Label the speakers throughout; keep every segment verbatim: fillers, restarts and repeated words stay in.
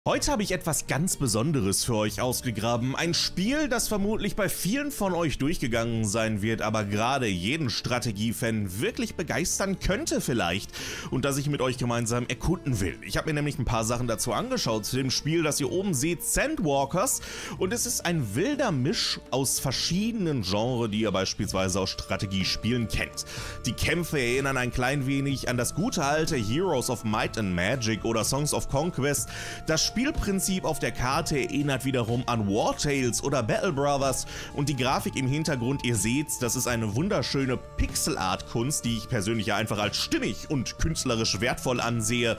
Speaker 1: Heute habe ich etwas ganz Besonderes für euch ausgegraben. Ein Spiel, das vermutlich bei vielen von euch durchgegangen sein wird, aber gerade jeden Strategiefan wirklich begeistern könnte vielleicht und das ich mit euch gemeinsam erkunden will. Ich habe mir nämlich ein paar Sachen dazu angeschaut zu dem Spiel, das ihr oben seht, Sandwalkers, und es ist ein wilder Misch aus verschiedenen Genres, die ihr beispielsweise aus Strategiespielen kennt. Die Kämpfe erinnern ein klein wenig an das gute alte Heroes of Might and Magic oder Songs of Conquest. Das Spielprinzip auf der Karte erinnert wiederum an War Tales oder Battle Brothers und die Grafik im Hintergrund, ihr seht, das ist eine wunderschöne Pixel-Art-Kunst, die ich persönlich ja einfach als stimmig und künstlerisch wertvoll ansehe,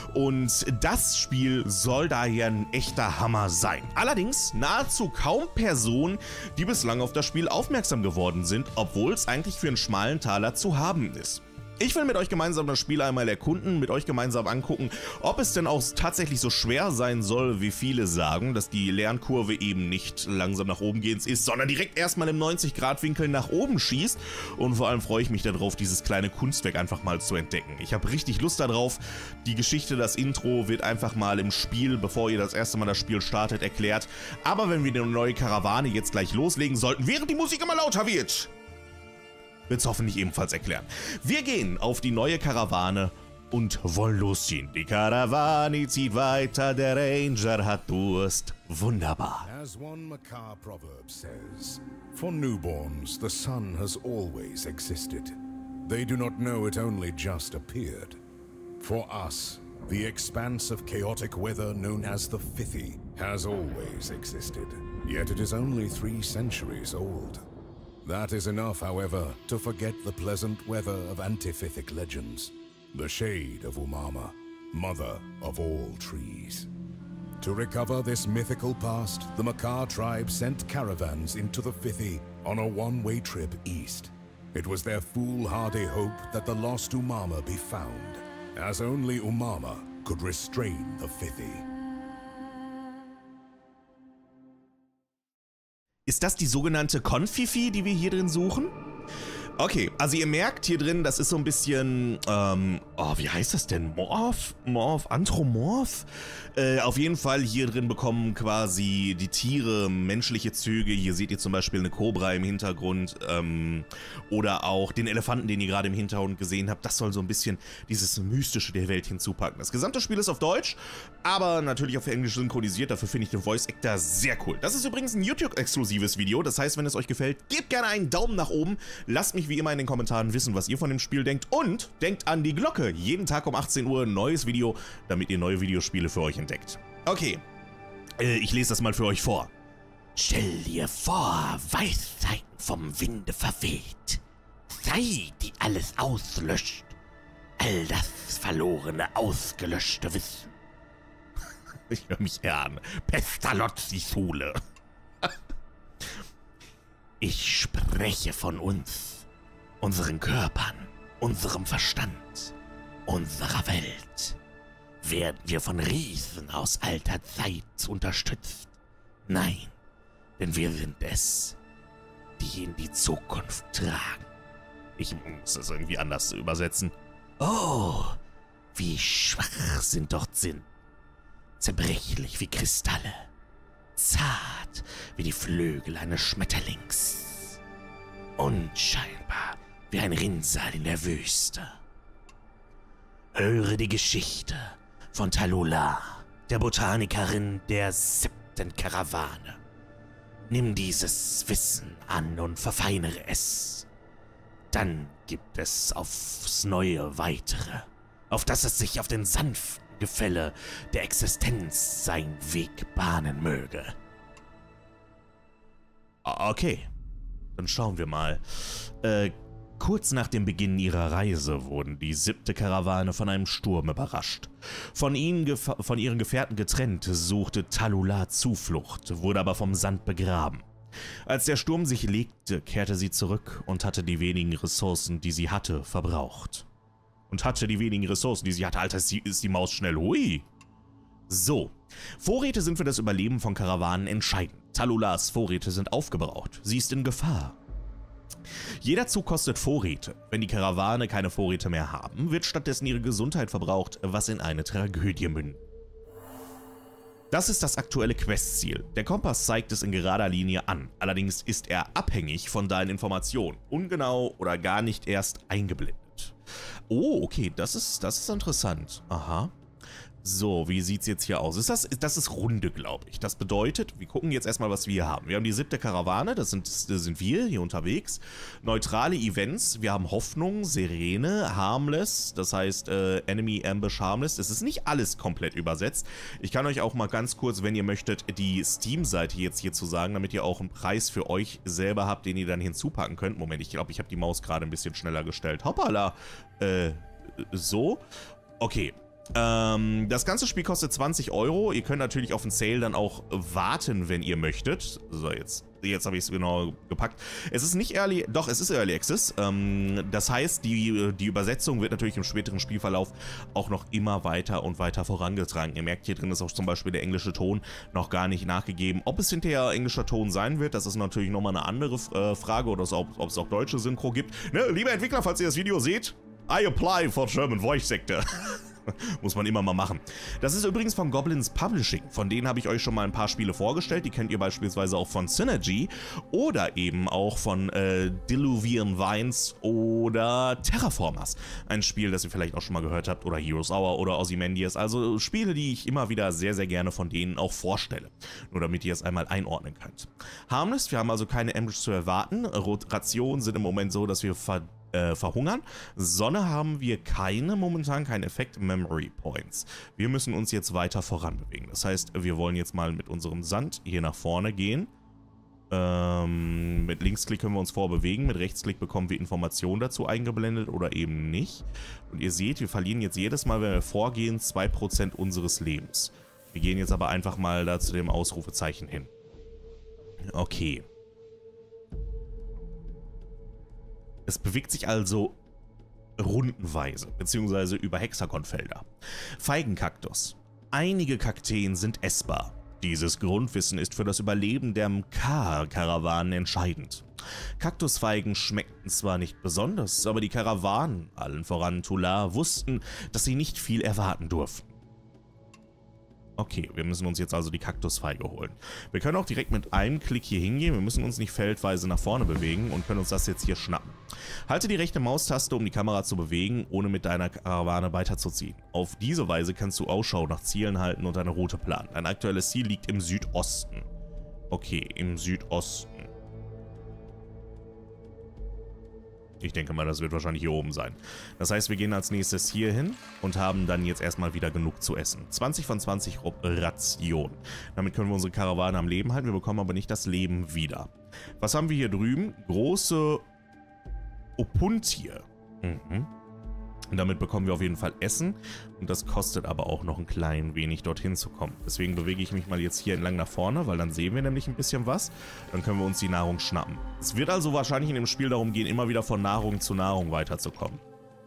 Speaker 1: und das Spiel soll daher ein echter Hammer sein. Allerdings nahezu kaum Personen, die bislang auf das Spiel aufmerksam geworden sind, obwohl es eigentlich für einen schmalen Taler zu haben ist. Ich will mit euch gemeinsam das Spiel einmal erkunden, mit euch gemeinsam angucken, ob es denn auch tatsächlich so schwer sein soll, wie viele sagen, dass die Lernkurve eben nicht langsam nach oben gehend ist, sondern direkt erstmal im neunzig Grad Winkel nach oben schießt, und vor allem freue ich mich darauf, dieses kleine Kunstwerk einfach mal zu entdecken. Ich habe richtig Lust darauf. Die Geschichte, das Intro wird einfach mal im Spiel, bevor ihr das erste Mal das Spiel startet, erklärt. Aber wenn wir eine neue Karawane jetzt gleich loslegen sollten, während die Musik immer lauter wird, wird es hoffentlich ebenfalls erklären. Wir gehen auf die neue Karawane und wollen losziehen. Die Karawane zieht weiter, der Ranger hat Durst. Wunderbar.
Speaker 2: As one Makar proverb says, for newborns the sun has always existed. They do not know it only just appeared. For us, the expanse of chaotic weather known as the Fithy has always existed. Yet it is only three centuries old. That is enough, however, to forget the pleasant weather of antiphytic legends, the shade of Umama, mother of all trees. To recover this mythical past, the Makar tribe sent caravans into the Fithy on a one-way trip east. It was their foolhardy hope that the lost Umama be found, as only Umama could restrain the Fithy.
Speaker 1: Ist das die sogenannte Konfifi, die wir hier drin suchen? Okay, also ihr merkt hier drin, das ist so ein bisschen, ähm, oh, wie heißt das denn? Morph? Morph? Anthropomorph? Äh, auf jeden Fall hier drin bekommen quasi die Tiere menschliche Züge. Hier seht ihr zum Beispiel eine Kobra im Hintergrund, ähm, oder auch den Elefanten, den ihr gerade im Hintergrund gesehen habt. Das soll so ein bisschen dieses Mystische der Welt hinzupacken. Das gesamte Spiel ist auf Deutsch, aber natürlich auf Englisch synchronisiert. Dafür finde ich den Voice Actor sehr cool. Das ist übrigens ein YouTube-exklusives Video. Das heißt, wenn es euch gefällt, gebt gerne einen Daumen nach oben. Lasst mich wie immer in den Kommentaren wissen, was ihr von dem Spiel denkt, und denkt an die Glocke. Jeden Tag um achtzehn Uhr ein neues Video, damit ihr neue Videospiele für euch entdeckt. Okay, äh, ich lese das mal für euch vor. Stell dir vor, Weisheiten vom Winde verweht, Zeit, die alles auslöscht, all das verlorene, ausgelöschte Wissen. Ich höre mich an. Pestalozzi Schule. Ich spreche von uns, unseren Körpern, unserem Verstand, unserer Welt. Werden wir von Riesen aus alter Zeit unterstützt? Nein, denn wir sind es, die in die Zukunft tragen. Ich muss es irgendwie anders übersetzen. Oh, wie schwach sind dort Sinn. Zerbrechlich wie Kristalle. Zart wie die Flügel eines Schmetterlings. Unscheinbar wie ein Rinnsal in der Wüste. Höre die Geschichte von Talula, der Botanikerin der siebten Karawane. Nimm dieses Wissen an und verfeinere es. Dann gibt es aufs Neue weitere, auf dass es sich auf den sanften Gefälle der Existenz seinen Weg bahnen möge. Okay, dann schauen wir mal. Äh, kurz nach dem Beginn ihrer Reise wurden die siebte Karawane von einem Sturm überrascht. Von ihnen, von ihren Gefährten getrennt, suchte Talula Zuflucht, wurde aber vom Sand begraben. Als der Sturm sich legte, kehrte sie zurück und hatte die wenigen Ressourcen, die sie hatte, verbraucht. Und hatte die wenigen Ressourcen, die sie hatte. Alter, ist die, ist die Maus schnell. Hui. So. Vorräte sind für das Überleben von Karawanen entscheidend. Talulas Vorräte sind aufgebraucht. Sie ist in Gefahr. Jeder Zug kostet Vorräte. Wenn die Karawane keine Vorräte mehr haben, wird stattdessen ihre Gesundheit verbraucht, was in eine Tragödie mündet. Das ist das aktuelle Questziel. Der Kompass zeigt es in gerader Linie an. Allerdings ist er abhängig von deinen Informationen. Ungenau oder gar nicht erst eingeblendet. Oh, okay, das ist, das ist interessant. Aha. So, wie sieht es jetzt hier aus? Ist das, das ist Runde, glaube ich. Das bedeutet, wir gucken jetzt erstmal, was wir hier haben. Wir haben die siebte Karawane, das sind, das sind wir hier unterwegs. Neutrale Events, wir haben Hoffnung, Sirene, Harmless, das heißt äh, Enemy, Ambush, Harmless. Es ist nicht alles komplett übersetzt. Ich kann euch auch mal ganz kurz, wenn ihr möchtet, die Steam-Seite jetzt hier zu sagen, damit ihr auch einen Preis für euch selber habt, den ihr dann hinzupacken könnt. Moment, ich glaube, ich habe die Maus gerade ein bisschen schneller gestellt. Hoppala. Äh, so. Okay. Ähm, das ganze Spiel kostet zwanzig Euro. Ihr könnt natürlich auf den Sale dann auch warten, wenn ihr möchtet. So, jetzt, jetzt habe ich es genau gepackt. Es ist nicht Early, doch, es ist Early Access. Ähm, das heißt, die, die Übersetzung wird natürlich im späteren Spielverlauf auch noch immer weiter und weiter vorangetragen. Ihr merkt, hier drin ist auch zum Beispiel der englische Ton noch gar nicht nachgegeben. Ob es hinterher englischer Ton sein wird, das ist natürlich nochmal eine andere äh, Frage, oder ob, ob es auch deutsche Synchro gibt. Ne, liebe Entwickler, falls ihr das Video seht, I apply for German Voice Actor. Muss man immer mal machen. Das ist übrigens von Goblins Publishing. Von denen habe ich euch schon mal ein paar Spiele vorgestellt. Die kennt ihr beispielsweise auch von Synergy oder eben auch von äh, Diluvian Vines oder Terraformers. Ein Spiel, das ihr vielleicht auch schon mal gehört habt, oder Heroes Hour oder Ozymandias. Also Spiele, die ich immer wieder sehr, sehr gerne von denen auch vorstelle. Nur damit ihr es einmal einordnen könnt. Harmless, wir haben also keine Ambush zu erwarten. Rationen sind im Moment so, dass wir ver Äh, verhungern. Sonne haben wir keine, momentan kein Effekt. Memory Points. Wir müssen uns jetzt weiter voranbewegen. Das heißt, wir wollen jetzt mal mit unserem Sand hier nach vorne gehen. Ähm, mit Linksklick können wir uns vorbewegen. Mit Rechtsklick bekommen wir Informationen dazu eingeblendet oder eben nicht. Und ihr seht, wir verlieren jetzt jedes Mal, wenn wir vorgehen, zwei Prozent unseres Lebens. Wir gehen jetzt aber einfach mal da zu dem Ausrufezeichen hin. Okay. Es bewegt sich also rundenweise, beziehungsweise über Hexagonfelder. Feigenkaktus. Einige Kakteen sind essbar. Dieses Grundwissen ist für das Überleben der Mkar-Karawanen entscheidend. Kaktusfeigen schmeckten zwar nicht besonders, aber die Karawanen, allen voran Tular, wussten, dass sie nicht viel erwarten durften. Okay, wir müssen uns jetzt also die Kaktusfeige holen. Wir können auch direkt mit einem Klick hier hingehen. Wir müssen uns nicht feldweise nach vorne bewegen und können uns das jetzt hier schnappen. Halte die rechte Maustaste, um die Kamera zu bewegen, ohne mit deiner Karawane weiterzuziehen. Auf diese Weise kannst du Ausschau nach Zielen halten und deine Route planen. Dein aktuelles Ziel liegt im Südosten. Okay, im Südosten. Ich denke mal, das wird wahrscheinlich hier oben sein. Das heißt, wir gehen als nächstes hier hin und haben dann jetzt erstmal wieder genug zu essen. zwanzig von zwanzig Rationen. Damit können wir unsere Karawane am Leben halten, wir bekommen aber nicht das Leben wieder. Was haben wir hier drüben? Große Opuntie. Mhm. Und damit bekommen wir auf jeden Fall Essen und das kostet aber auch noch ein klein wenig dorthin zu kommen. Deswegen bewege ich mich mal jetzt hier entlang nach vorne, weil dann sehen wir nämlich ein bisschen was. Dann können wir uns die Nahrung schnappen. Es wird also wahrscheinlich in dem Spiel darum gehen, immer wieder von Nahrung zu Nahrung weiterzukommen.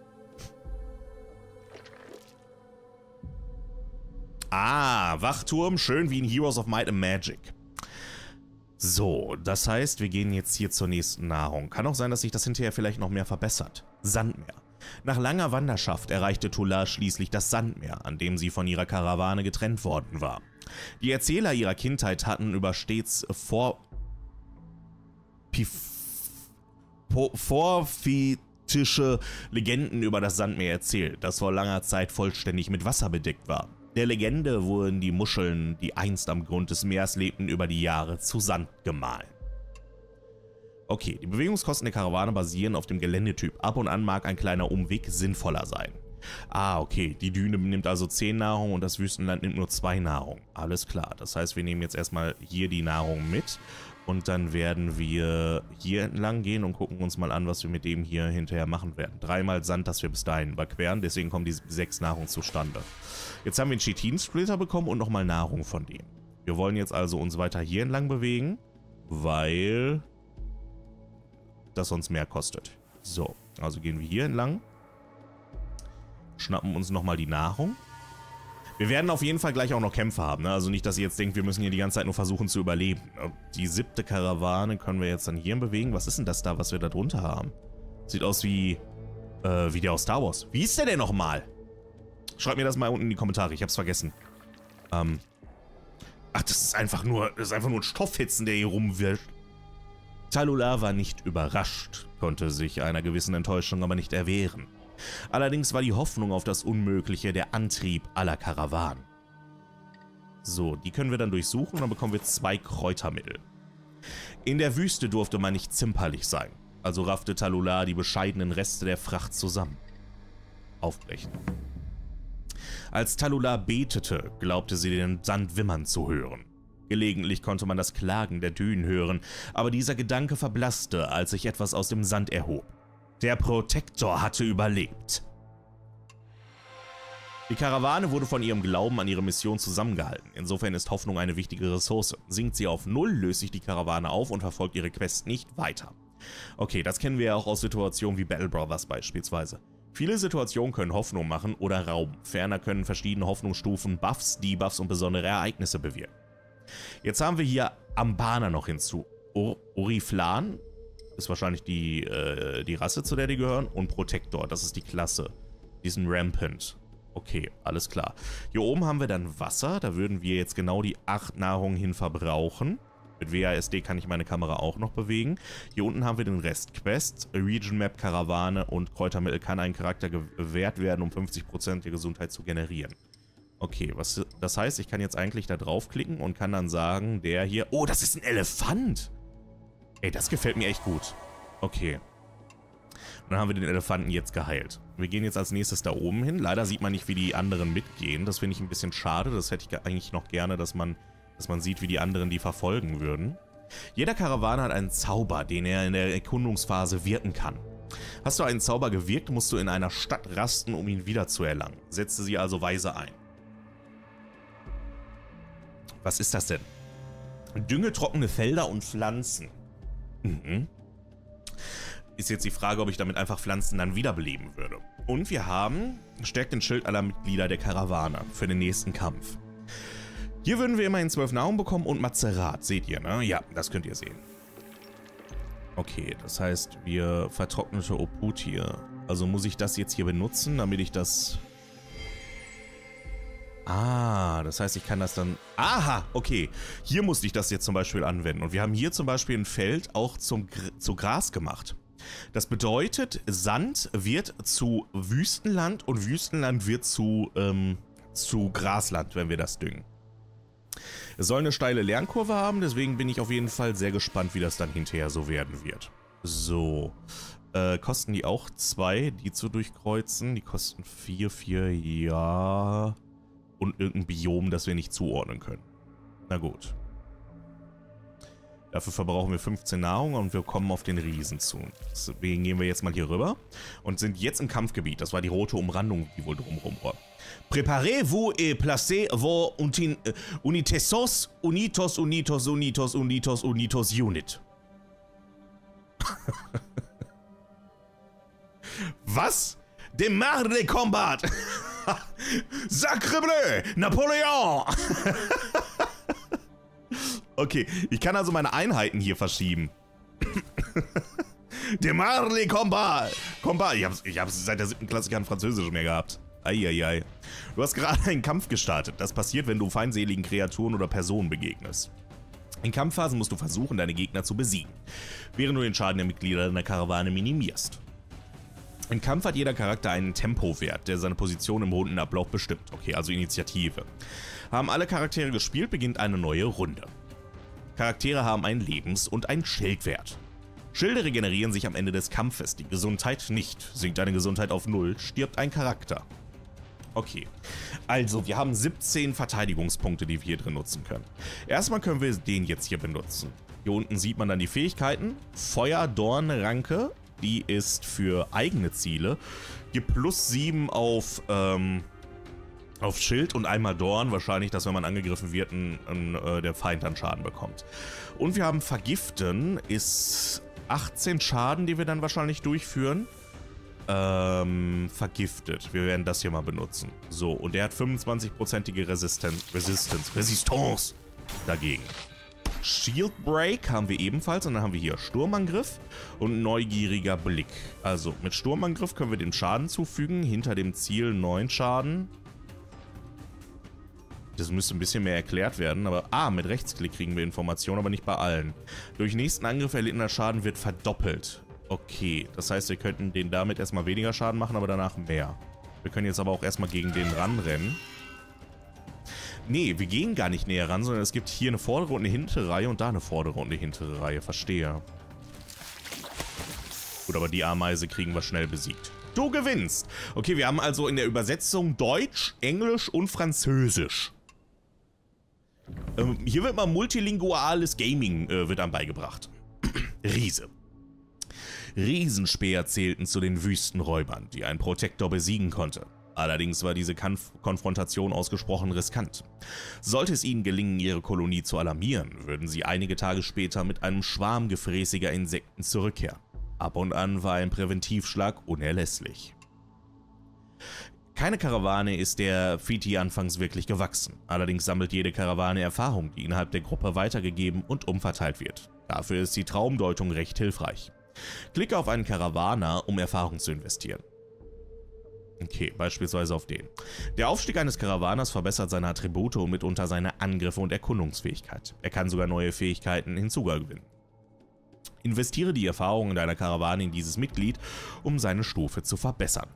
Speaker 1: Ah, Wachturm, schön wie in Heroes of Might and Magic. So, das heißt, wir gehen jetzt hier zur nächsten Nahrung. Kann auch sein, dass sich das hinterher vielleicht noch mehr verbessert. Sandmeer. Nach langer Wanderschaft erreichte Tular schließlich das Sandmeer, an dem sie von ihrer Karawane getrennt worden war. Die Erzähler ihrer Kindheit hatten über stets vor... vorphitische Legenden über das Sandmeer erzählt, das vor langer Zeit vollständig mit Wasser bedeckt war. Der Legende wurden die Muscheln, die einst am Grund des Meeres lebten, über die Jahre zu Sand gemahlen. Okay, die Bewegungskosten der Karawane basieren auf dem Geländetyp. Ab und an mag ein kleiner Umweg sinnvoller sein. Ah, okay, die Düne nimmt also zehn Nahrung und das Wüstenland nimmt nur zwei Nahrung. Alles klar, das heißt, wir nehmen jetzt erstmal hier die Nahrung mit und dann werden wir hier entlang gehen und gucken uns mal an, was wir mit dem hier hinterher machen werden. Dreimal Sand, das wir bis dahin überqueren, deswegen kommen die sechs Nahrung zustande. Jetzt haben wir einen Chitin-Splitter bekommen und nochmal Nahrung von dem. Wir wollen jetzt also uns weiter hier entlang bewegen, weil das sonst mehr kostet. So, also gehen wir hier entlang, schnappen uns nochmal die Nahrung. Wir werden auf jeden Fall gleich auch noch Kämpfe haben, ne? Also nicht, dass ihr jetzt denkt, wir müssen hier die ganze Zeit nur versuchen zu überleben. Die siebte Karawane können wir jetzt dann hier bewegen. Was ist denn das da, was wir da drunter haben? Sieht aus wie, äh, wie der aus Star Wars. Wie ist der denn nochmal? Schreibt mir das mal unten in die Kommentare, ich hab's vergessen. Ähm, Ach, das ist einfach nur, das ist einfach nur ein Stoffhitzen, der hier rumwirft. Talula war nicht überrascht, konnte sich einer gewissen Enttäuschung aber nicht erwehren. Allerdings war die Hoffnung auf das Unmögliche der Antrieb aller Karawanen. So, die können wir dann durchsuchen und dann bekommen wir zwei Kräutermittel. In der Wüste durfte man nicht zimperlich sein, also raffte Talula die bescheidenen Reste der Fracht zusammen. Aufbrechen. Als Talula betete, glaubte sie den Sand wimmern zu hören. Gelegentlich konnte man das Klagen der Dünen hören, aber dieser Gedanke verblasste, als sich etwas aus dem Sand erhob. Der Protektor hatte überlebt. Die Karawane wurde von ihrem Glauben an ihre Mission zusammengehalten. Insofern ist Hoffnung eine wichtige Ressource. Sinkt sie auf Null, löst sich die Karawane auf und verfolgt ihre Quest nicht weiter. Okay, das kennen wir ja auch aus Situationen wie Battle Brothers beispielsweise. Viele Situationen können Hoffnung machen oder rauben. Ferner können verschiedene Hoffnungsstufen Buffs, Debuffs und besondere Ereignisse bewirken. Jetzt haben wir hier Ambana noch hinzu. Or Oriflan ist wahrscheinlich die, äh, die Rasse, zu der die gehören. Und Protektor, das ist die Klasse. Die sind Rampant. Okay, alles klar. Hier oben haben wir dann Wasser. Da würden wir jetzt genau die acht Nahrungen hin verbrauchen. Mit W A S D kann ich meine Kamera auch noch bewegen. Hier unten haben wir den Rest. Quest, Region Map, Karawane und Kräutermittel kann ein Charakter gewährt werden, um fünfzig Prozent der Gesundheit zu generieren. Okay, was, das heißt, ich kann jetzt eigentlich da draufklicken und kann dann sagen, der hier... Oh, das ist ein Elefant! Ey, das gefällt mir echt gut. Okay. Und dann haben wir den Elefanten jetzt geheilt. Wir gehen jetzt als nächstes da oben hin. Leider sieht man nicht, wie die anderen mitgehen. Das finde ich ein bisschen schade. Das hätte ich eigentlich noch gerne, dass man... dass man sieht, wie die anderen die verfolgen würden. Jeder Karawane hat einen Zauber, den er in der Erkundungsphase wirken kann. Hast du einen Zauber gewirkt, musst du in einer Stadt rasten, um ihn wiederzuerlangen. Setze sie also weise ein. Was ist das denn? Dünge trockene Felder und Pflanzen. Mhm. Ist jetzt die Frage, ob ich damit einfach Pflanzen dann wiederbeleben würde. Und wir haben, stärkt den Schild aller Mitglieder der Karawane für den nächsten Kampf. Hier würden wir immerhin zwölf Nahrung bekommen und Mazerat. Seht ihr, ne? Ja, das könnt ihr sehen. Okay, das heißt, wir vertrocknete Oput hier. Also muss ich das jetzt hier benutzen, damit ich das... Ah, das heißt, ich kann das dann... Aha, okay. Hier musste ich das jetzt zum Beispiel anwenden. Und wir haben hier zum Beispiel ein Feld auch zum Gr zu Gras gemacht. Das bedeutet, Sand wird zu Wüstenland und Wüstenland wird zu, ähm, zu Grasland, wenn wir das düngen. Es soll eine steile Lernkurve haben, deswegen bin ich auf jeden Fall sehr gespannt, wie das dann hinterher so werden wird. So, äh, kosten die auch zwei, die zu durchkreuzen? Die kosten vier, vier, ja. Und irgendein Biom, das wir nicht zuordnen können. Na gut. Dafür verbrauchen wir fünfzehn Nahrung und wir kommen auf den Riesen zu. Deswegen gehen wir jetzt mal hier rüber und sind jetzt im Kampfgebiet. Das war die rote Umrandung, die wohl drumherum war. Préparez-vous et placez vos unites, unitos, unitos, unitos, unitos, unitos, unit. Was? Démarre le combat! Sacre bleu! Napoleon! Okay, ich kann also meine Einheiten hier verschieben. Démarre le combat! Combat! Ich hab's, ich hab's seit der siebten Klasse kein Französisch mehr gehabt. Eieiei. Du hast gerade einen Kampf gestartet. Das passiert, wenn du feindseligen Kreaturen oder Personen begegnest. In Kampfphasen musst du versuchen, deine Gegner zu besiegen, während du den Schaden der Mitglieder deiner Karawane minimierst. Im Kampf hat jeder Charakter einen Tempowert, der seine Position im Rundenablauf bestimmt. Okay, also Initiative. Haben alle Charaktere gespielt, beginnt eine neue Runde. Charaktere haben einen Lebens- und einen Schildwert. Schilde regenerieren sich am Ende des Kampfes, die Gesundheit nicht. Sinkt deine Gesundheit auf null, stirbt ein Charakter. Okay, also wir haben siebzehn Verteidigungspunkte, die wir hier drin nutzen können. Erstmal können wir den jetzt hier benutzen. Hier unten sieht man dann die Fähigkeiten. Feuer, Dorn, Ranke, die ist für eigene Ziele. Gibt plus sieben auf, ähm, auf Schild und einmal Dorn. Wahrscheinlich, dass wenn man angegriffen wird, ein, ein, äh, der Feind dann Schaden bekommt. Und wir haben Vergiften, ist achtzehn Schaden, die wir dann wahrscheinlich durchführen. Ähm, vergiftet. Wir werden das hier mal benutzen. So, und der hat fünfundzwanzig-prozentige Resisten Resistance. Resistance dagegen. Shield Break haben wir ebenfalls. Und dann haben wir hier Sturmangriff und neugieriger Blick. Also, mit Sturmangriff können wir dem Schaden zufügen. Hinter dem Ziel neun Schaden. Das müsste ein bisschen mehr erklärt werden, aber... Ah, mit Rechtsklick kriegen wir Informationen, aber nicht bei allen. Durch nächsten Angriff erlittener Schaden wird verdoppelt. Okay, das heißt, wir könnten den damit erstmal weniger Schaden machen, aber danach mehr. Wir können jetzt aber auch erstmal gegen den ranrennen. Nee, wir gehen gar nicht näher ran, sondern es gibt hier eine vordere und eine hintere Reihe und da eine vordere und eine hintere Reihe. Verstehe. Gut, aber die Ameise kriegen wir schnell besiegt. Du gewinnst! Okay, wir haben also in der Übersetzung Deutsch, Englisch und Französisch. Ähm, hier wird mal multilinguales Gaming äh, wird dann beigebracht. Riese. Riesenspeer zählten zu den Wüstenräubern, die ein Protektor besiegen konnte. Allerdings war diese Kampf Konfrontation ausgesprochen riskant. Sollte es ihnen gelingen, ihre Kolonie zu alarmieren, würden sie einige Tage später mit einem Schwarm gefräßiger Insekten zurückkehren. Ab und an war ein Präventivschlag unerlässlich. Keine Karawane ist der Fiti anfangs wirklich gewachsen. Allerdings sammelt jede Karawane Erfahrung, die innerhalb der Gruppe weitergegeben und umverteilt wird. Dafür ist die Traumdeutung recht hilfreich. Klicke auf einen Karawaner, um Erfahrung zu investieren. Okay, beispielsweise auf den. Der Aufstieg eines Karawaners verbessert seine Attribute und mitunter seine Angriffe und Erkundungsfähigkeit. Er kann sogar neue Fähigkeiten hinzugewinnen. Investiere die Erfahrungen deiner Karawane in dieses Mitglied, um seine Stufe zu verbessern.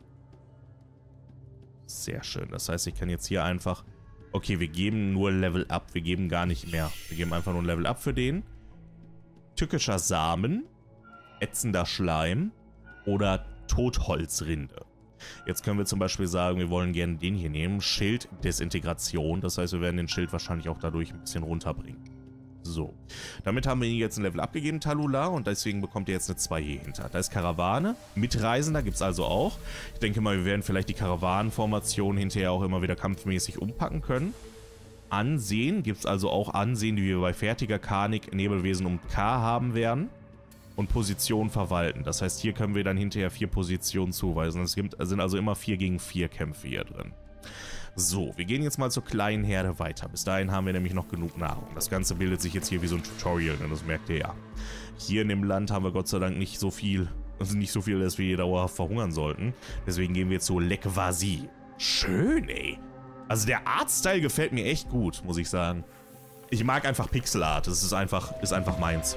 Speaker 1: Sehr schön, das heißt, ich kann jetzt hier einfach... Okay, wir geben nur Level Up, wir geben gar nicht mehr. Wir geben einfach nur ein Level Up für den. Tückischer Samen, ätzender Schleim oder Totholzrinde. Jetzt können wir zum Beispiel sagen, wir wollen gerne den hier nehmen. Schild Desintegration. Das heißt, wir werden den Schild wahrscheinlich auch dadurch ein bisschen runterbringen. So. Damit haben wir ihn jetzt ein Level abgegeben, Talula. Und deswegen bekommt er jetzt eine zwei hier hinter. Da ist Karawane. Mitreisender gibt es also auch. Ich denke mal, wir werden vielleicht die Karawanenformation hinterher auch immer wieder kampfmäßig umpacken können. Ansehen gibt es also auch Ansehen, die wir bei fertiger Karnik, Nebelwesen und K haben werden. Und Position verwalten. Das heißt, hier können wir dann hinterher vier Positionen zuweisen. Es gibt, sind also immer vier gegen vier Kämpfe hier drin. So, wir gehen jetzt mal zur kleinen Herde weiter. Bis dahin haben wir nämlich noch genug Nahrung. Das Ganze bildet sich jetzt hier wie so ein Tutorial, ne? Das merkt ihr ja. Hier in dem Land haben wir Gott sei Dank nicht so viel, also nicht so viel, dass wir hier dauerhaft verhungern sollten. Deswegen gehen wir zu Lekvasi. Schön, ey. Also der Artstyle gefällt mir echt gut, muss ich sagen. Ich mag einfach Pixelart. Das ist einfach, ist einfach meins.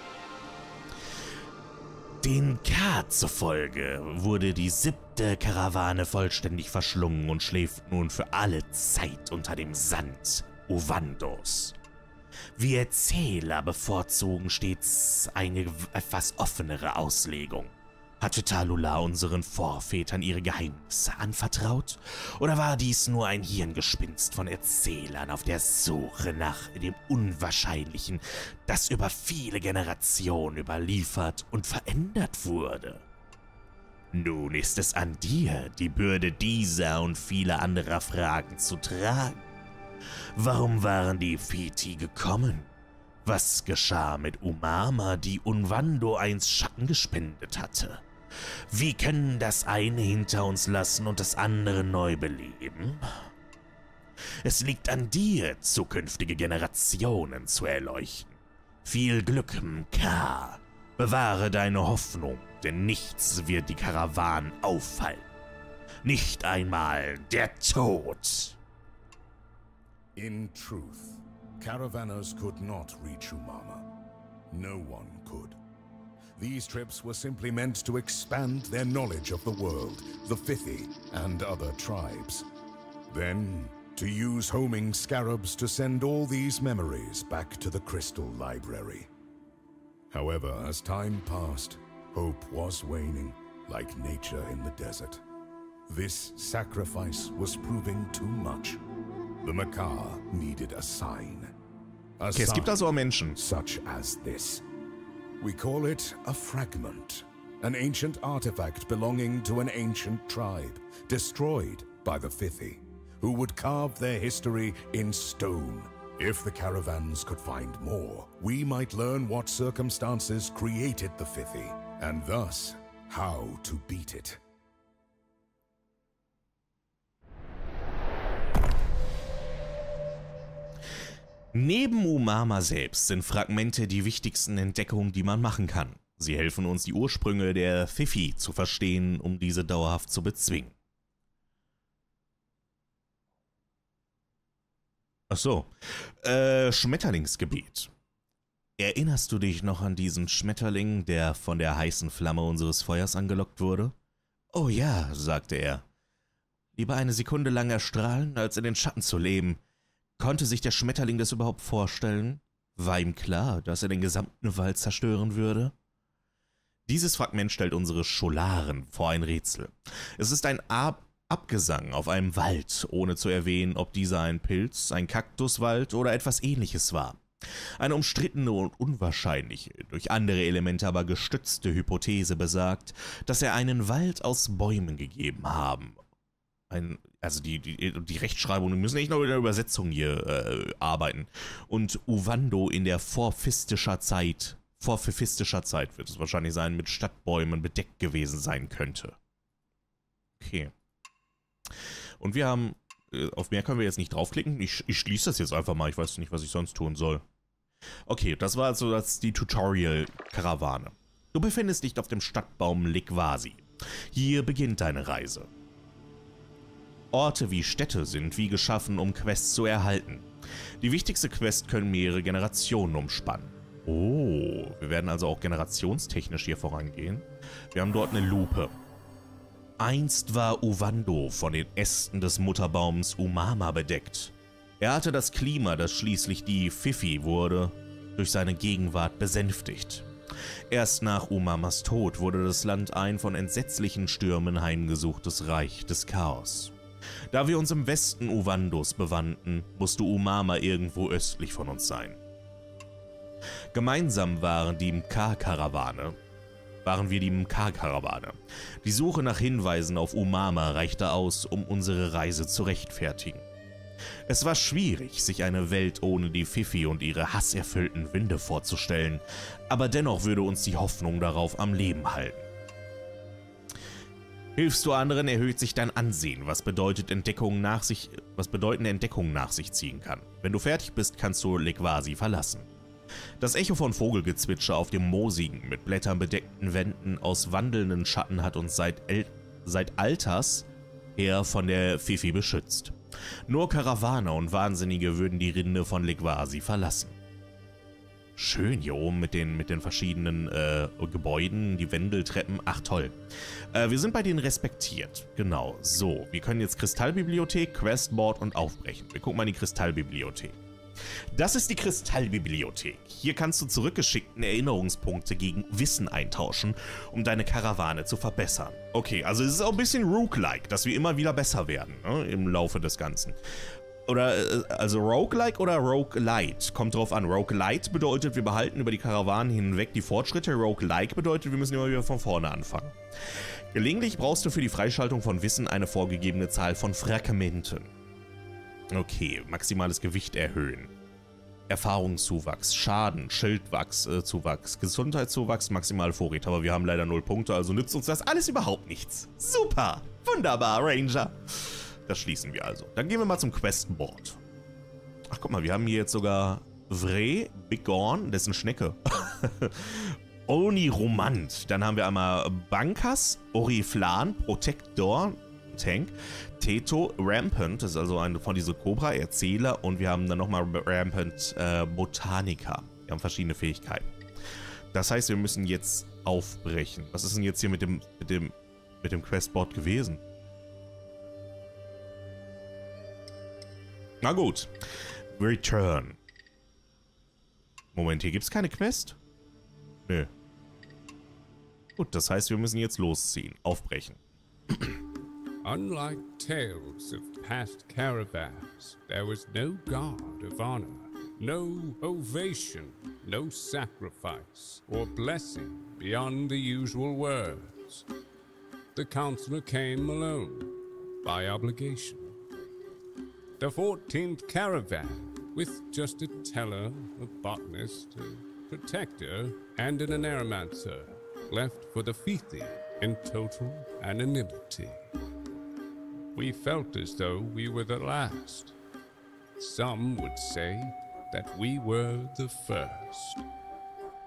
Speaker 1: Den K zufolge wurde die siebte Karawane vollständig verschlungen und schläft nun für alle Zeit unter dem Sand Uvandos. Wir Erzähler bevorzugen stets eine etwas offenere Auslegung. Hatte Talula unseren Vorvätern ihre Geheimnisse anvertraut? Oder war dies nur ein Hirngespinst von Erzählern auf der Suche nach dem Unwahrscheinlichen, das über viele Generationen überliefert und verändert wurde? Nun ist es an dir, die Bürde dieser und vieler anderer Fragen zu tragen. Warum waren die Fiti gekommen? Was geschah mit Umama, die Unwando einst Schatten gespendet hatte? Wie können das eine hinter uns lassen und das andere neu beleben? Es liegt an dir, zukünftige Generationen zu erleuchten. Viel Glück, K. Bewahre deine Hoffnung, denn nichts wird die Karawanen aufhalten. Nicht einmal der Tod.
Speaker 2: In truth, caravanners could not reach Umama. No one could. These trips were simply meant to expand their knowledge of the world, the Fithi, and other tribes. Then, to use homing scarabs to send all these memories back to the Crystal Library. However, as time passed, hope was waning, like nature in the desert. This sacrifice was proving too much. The Makar needed a sign. A
Speaker 1: Okay, es gibt also auch Menschen.
Speaker 2: Such as this. We call it a fragment, an ancient artifact belonging to an ancient tribe, destroyed by the Fithi, who would carve their history in stone. If the caravans could find more, we might learn what circumstances created the Fithi, and thus, how to beat it.
Speaker 1: Neben Umama selbst sind Fragmente die wichtigsten Entdeckungen, die man machen kann. Sie helfen uns, die Ursprünge der Fifi zu verstehen, um diese dauerhaft zu bezwingen. Ach so. Äh, Schmetterlingsgebiet. Erinnerst du dich noch an diesen Schmetterling, der von der heißen Flamme unseres Feuers angelockt wurde? Oh ja, sagte er. Lieber eine Sekunde lang erstrahlen, als in den Schatten zu leben. Konnte sich der Schmetterling das überhaupt vorstellen? War ihm klar, dass er den gesamten Wald zerstören würde? Dieses Fragment stellt unsere Scholaren vor ein Rätsel. Es ist ein Ab Abgesang auf einem Wald, ohne zu erwähnen, ob dieser ein Pilz, ein Kaktuswald oder etwas Ähnliches war. Eine umstrittene und unwahrscheinliche, durch andere Elemente aber gestützte Hypothese besagt, dass er einen Wald aus Bäumen gegeben haben. Ein, also die, die, die Rechtschreibung, wir müssen nicht nur in der Übersetzung hier äh, arbeiten. Und Uvando in der vorphistischer Zeit, vorphistischer Zeit wird es wahrscheinlich sein, mit Stadtbäumen bedeckt gewesen sein könnte. Okay. Und wir haben, auf mehr können wir jetzt nicht draufklicken. Ich, ich schließe das jetzt einfach mal. Ich weiß nicht, was ich sonst tun soll. Okay, das war also das, die Tutorial-Karawane. Du befindest dich auf dem Stadtbaum Likwasi. Hier beginnt deine Reise. Orte wie Städte sind wie geschaffen, um Quests zu erhalten. Die wichtigste Quest können mehrere Generationen umspannen. Oh, wir werden also auch generationstechnisch hier vorangehen. Wir haben dort eine Lupe. Einst war Uvando von den Ästen des Mutterbaums Umama bedeckt. Er hatte das Klima, das schließlich die Fifi wurde, durch seine Gegenwart besänftigt. Erst nach Umamas Tod wurde das Land ein von entsetzlichen Stürmen heimgesuchtes Reich des Chaos. Da wir uns im Westen Uvandos bewanden, musste Umama irgendwo östlich von uns sein. Gemeinsam waren die Mkar-Karawane, waren wir die Mkar-Karawane. Die Suche nach Hinweisen auf Umama reichte aus, um unsere Reise zu rechtfertigen. Es war schwierig, sich eine Welt ohne die Fifi und ihre hasserfüllten Winde vorzustellen, aber dennoch würde uns die Hoffnung darauf am Leben halten. Hilfst du anderen, erhöht sich dein Ansehen, was bedeutet Entdeckungen nach sich, was bedeutende Entdeckungen nach sich ziehen kann. Wenn du fertig bist, kannst du Likwasi verlassen. Das Echo von Vogelgezwitscher auf dem moosigen, mit Blättern bedeckten Wänden aus wandelnden Schatten hat uns seit, El seit Alters her von der Fifi beschützt. Nur Karawaner und Wahnsinnige würden die Rinde von Likwasi verlassen. Schön hier oben mit den, mit den verschiedenen äh, Gebäuden, die Wendeltreppen. Ach toll. Äh, wir sind bei denen respektiert. Genau, so. Wir können jetzt Kristallbibliothek, Questboard und aufbrechen. Wir gucken mal in die Kristallbibliothek. Das ist die Kristallbibliothek. Hier kannst du zurückgeschickten Erinnerungspunkte gegen Wissen eintauschen, um deine Karawane zu verbessern. Okay, also es ist auch ein bisschen Roguelike, dass wir immer wieder besser werden, ne, im Laufe des Ganzen. Oder, also Roguelike oder Roguelite, kommt drauf an. Roguelite bedeutet, wir behalten über die Karawanen hinweg die Fortschritte. Roguelike bedeutet, wir müssen immer wieder von vorne anfangen. Gelegentlich brauchst du für die Freischaltung von Wissen eine vorgegebene Zahl von Fragmenten. Okay, maximales Gewicht erhöhen. Erfahrungszuwachs, Schaden, Schildwachszuwachs, äh, Gesundheitszuwachs, maximale Vorräte. Aber wir haben leider null Punkte, also nützt uns das alles überhaupt nichts. Super, wunderbar, Ranger. Das schließen wir also. Dann gehen wir mal zum Questboard. Ach, guck mal, wir haben hier jetzt sogar Vre, Bigorn, dessen Schnecke. Oniromant. Dann haben wir einmal Bankas, Oriflan, Protector, Tank, Teto, Rampant, das ist also eine von diesen Cobra, Erzähler, und wir haben dann nochmal Rampant äh, Botanica. Wir haben verschiedene Fähigkeiten. Das heißt, wir müssen jetzt aufbrechen. Was ist denn jetzt hier mit dem, mit dem, mit dem Questboard gewesen? Na gut. Return. Moment, hier gibt es keine Quest? Nö. Gut, das heißt, wir müssen jetzt losziehen. Aufbrechen.
Speaker 3: Unlike tales of past caravans, there was no guard of honor, no ovation, no sacrifice or blessing beyond the usual words. The counselor came alone, by obligation. The fourteenth caravan, with just a teller, a botanist, a protector, and an aneromancer, left for the Fithi in total anonymity. We felt as though we were the last. Some would say that we were the first.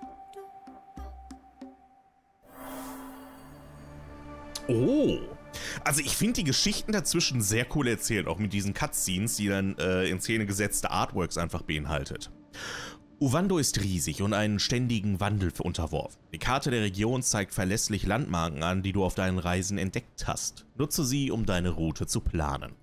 Speaker 1: Oh, Also ich finde die Geschichten dazwischen sehr cool erzählt, auch mit diesen Cutscenes, die dann äh, in Szene gesetzte Artworks einfach beinhaltet. Uvando ist riesig und einen ständigen Wandel unterworfen. Die Karte der Region zeigt verlässlich Landmarken an, die du auf deinen Reisen entdeckt hast. Nutze sie, um deine Route zu planen.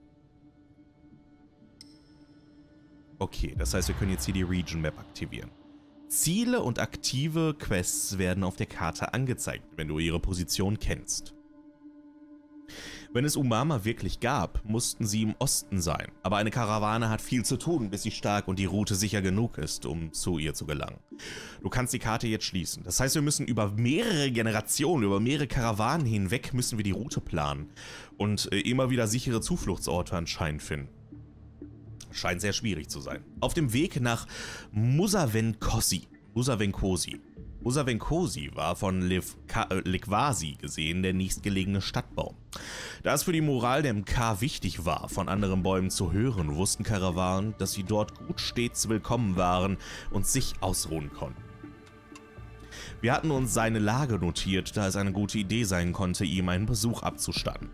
Speaker 1: Okay, das heißt, wir können jetzt hier die Region Map aktivieren. Ziele und aktive Quests werden auf der Karte angezeigt, wenn du ihre Position kennst. Wenn es Umama wirklich gab, mussten sie im Osten sein, aber eine Karawane hat viel zu tun, bis sie stark und die Route sicher genug ist, um zu ihr zu gelangen. Du kannst die Karte jetzt schließen. Das heißt, wir müssen über mehrere Generationen, über mehrere Karawanen hinweg, müssen wir die Route planen und äh, immer wieder sichere Zufluchtsorte anscheinend finden. Scheint sehr schwierig zu sein. Auf dem Weg nach Musavenkosi. Musavenkosi. Musavenkosi war von Lekwasi gesehen der nächstgelegene Stadtbaum. Da es für die Moral der M K wichtig war, von anderen Bäumen zu hören, wussten Karawanen, dass sie dort gut stets willkommen waren und sich ausruhen konnten. Wir hatten uns seine Lage notiert, da es eine gute Idee sein konnte, ihm einen Besuch abzustatten.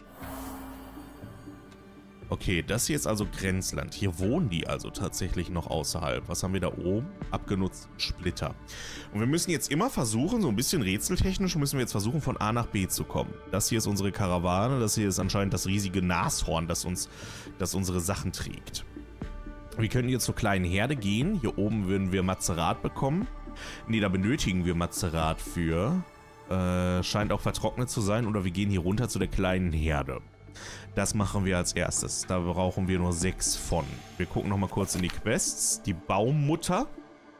Speaker 1: Okay, das hier ist also Grenzland. Hier wohnen die also tatsächlich noch außerhalb. Was haben wir da oben? Abgenutzten Splitter. Und wir müssen jetzt immer versuchen, so ein bisschen rätseltechnisch, müssen wir jetzt versuchen, von A nach B zu kommen. Das hier ist unsere Karawane. Das hier ist anscheinend das riesige Nashorn, das uns, das unsere Sachen trägt. Wir können jetzt zur kleinen Herde gehen. Hier oben würden wir Mazerat bekommen. Ne, da benötigen wir Mazerat für. Äh, scheint auch vertrocknet zu sein. Oder wir gehen hier runter zu der kleinen Herde. Das machen wir als erstes. Da brauchen wir nur sechs von. Wir gucken nochmal kurz in die Quests. Die Baummutter.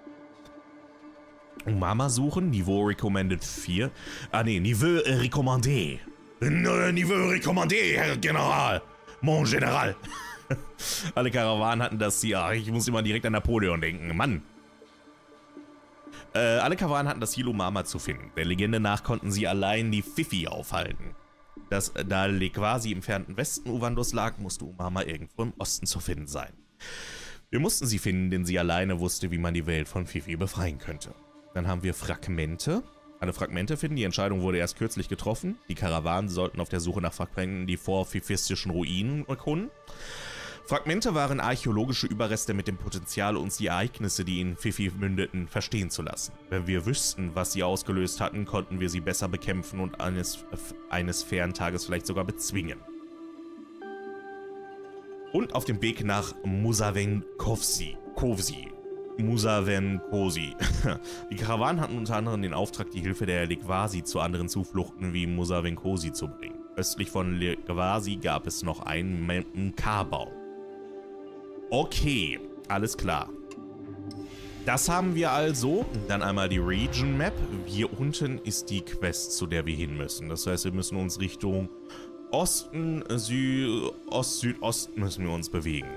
Speaker 1: Mama suchen. Niveau Recommended vier. Ah ne, Niveau Recommandé. Niveau Recommandé, Herr General. Mon General. Alle Karawanen hatten das hier. Ach, ich muss immer direkt an Napoleon denken. Mann. Äh, alle Karawanen hatten das Ziel, Umama zu finden. Der Legende nach konnten sie allein die Fifi aufhalten. Das, da Lekwasi im fernsten Westen Uvandos lag, musste Umama irgendwo im Osten zu finden sein. Wir mussten sie finden, denn sie alleine wusste, wie man die Welt von Fifi befreien könnte. Dann haben wir Fragmente. Alle Fragmente finden. Die Entscheidung wurde erst kürzlich getroffen. Die Karawanen sollten auf der Suche nach Fragmenten die vorfifistischen Ruinen erkunden. Fragmente waren archäologische Überreste mit dem Potenzial, uns die Ereignisse, die in Fifi mündeten, verstehen zu lassen. Wenn wir wüssten, was sie ausgelöst hatten, konnten wir sie besser bekämpfen und eines, eines fairen Tages vielleicht sogar bezwingen. Und auf dem Weg nach Musavenkosi. Kovsi. Musavenkosi. Die Karawanen hatten unter anderem den Auftrag, die Hilfe der Lekwasi zu anderen Zufluchten wie Musavenkosi zu bringen. Östlich von Lekwasi gab es noch einen M K-Bau. Okay, alles klar. Das haben wir also. Dann einmal die Region Map. Hier unten ist die Quest, zu der wir hin müssen. Das heißt, wir müssen uns Richtung Osten, Süd, Ost, Südosten müssen wir uns bewegen.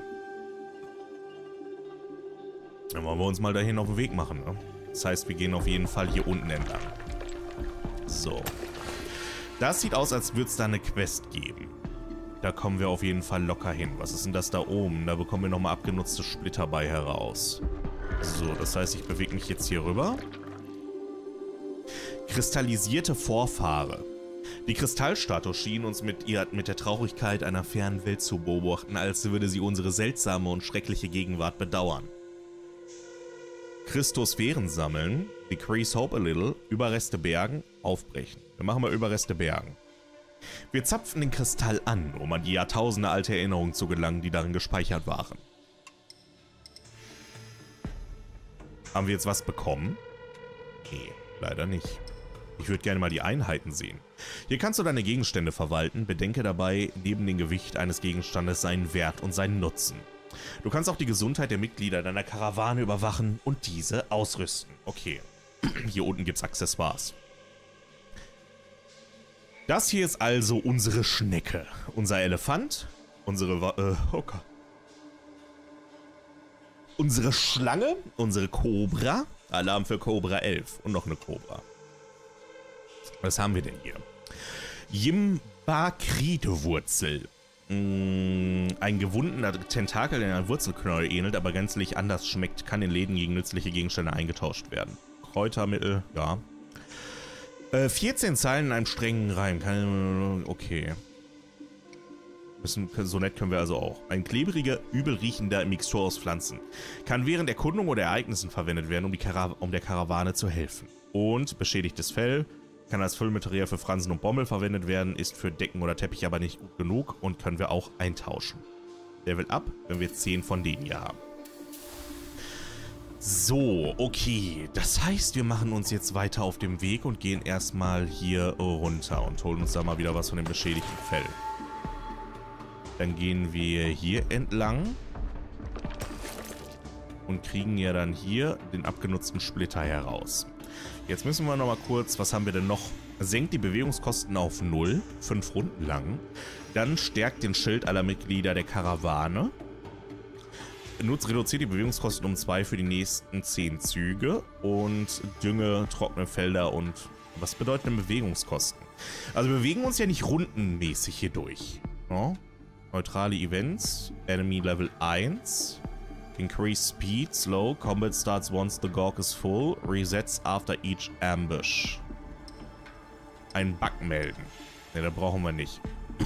Speaker 1: Dann wollen wir uns mal dahin auf den Weg machen. Ne? Das heißt, wir gehen auf jeden Fall hier unten entlang. So. Das sieht aus, als würde es da eine Quest geben. Da kommen wir auf jeden Fall locker hin. Was ist denn das da oben? Da bekommen wir nochmal abgenutzte Splitter bei heraus. So, das heißt, ich bewege mich jetzt hier rüber. Kristallisierte Vorfahre. Die Kristallstatue schien uns mit, ihr, mit der Traurigkeit einer fernen Welt zu beobachten, als würde sie unsere seltsame und schreckliche Gegenwart bedauern. Christosphären sammeln. Decrease Hope a little. Überreste bergen. Aufbrechen. Wir machen mal Überreste bergen. Wir zapfen den Kristall an, um an die Jahrtausende alte Erinnerungen zu gelangen, die darin gespeichert waren. Haben wir jetzt was bekommen? Nee, leider nicht. Ich würde gerne mal die Einheiten sehen. Hier kannst du deine Gegenstände verwalten. Bedenke dabei neben dem Gewicht eines Gegenstandes seinen Wert und seinen Nutzen. Du kannst auch die Gesundheit der Mitglieder deiner Karawane überwachen und diese ausrüsten. Okay, hier unten gibt es Accessoires. Das hier ist also unsere Schnecke. Unser Elefant. Unsere... Äh, oh Gott. Unsere Schlange. Unsere Kobra. Alarm für Kobra elf. Und noch eine Kobra. Was haben wir denn hier? Jimbakritewurzel. Ein gewundener Tentakel, der einer Wurzelknäuel ähnelt, aber gänzlich anders schmeckt, kann in Läden gegen nützliche Gegenstände eingetauscht werden. Kräutermittel, ja. Äh, vierzehn Zeilen in einem strengen Reim. Keine, okay. Müssen, so nett können wir also auch. Ein klebriger, übelriechender Mixtur aus Pflanzen. Kann während Erkundung oder Ereignissen verwendet werden, um, die Kara um der Karawane zu helfen. Und beschädigtes Fell. Kann als Füllmaterial für Fransen und Bommel verwendet werden, ist für Decken oder Teppich aber nicht gut genug und können wir auch eintauschen. Level up, wenn wir zehn von denen hier haben. So, okay. Das heißt, wir machen uns jetzt weiter auf dem Weg und gehen erstmal hier runter und holen uns da mal wieder was von dem beschädigten Fell. Dann gehen wir hier entlang und kriegen ja dann hier den abgenutzten Splitter heraus. Jetzt müssen wir nochmal kurz, was haben wir denn noch? Senkt die Bewegungskosten auf null, fünf Runden lang. Dann stärkt den Schild aller Mitglieder der Karawane. Nutzt, reduziert die Bewegungskosten um zwei für die nächsten zehn Züge. Und Dünge, trockene Felder und was bedeuten denn Bewegungskosten? Also wir bewegen uns ja nicht rundenmäßig hier durch. No? Neutrale Events, Enemy Level eins. Increase speed, slow, combat starts once the Gork is full, resets after each ambush. Einen Bug melden. Ne, da brauchen wir nicht.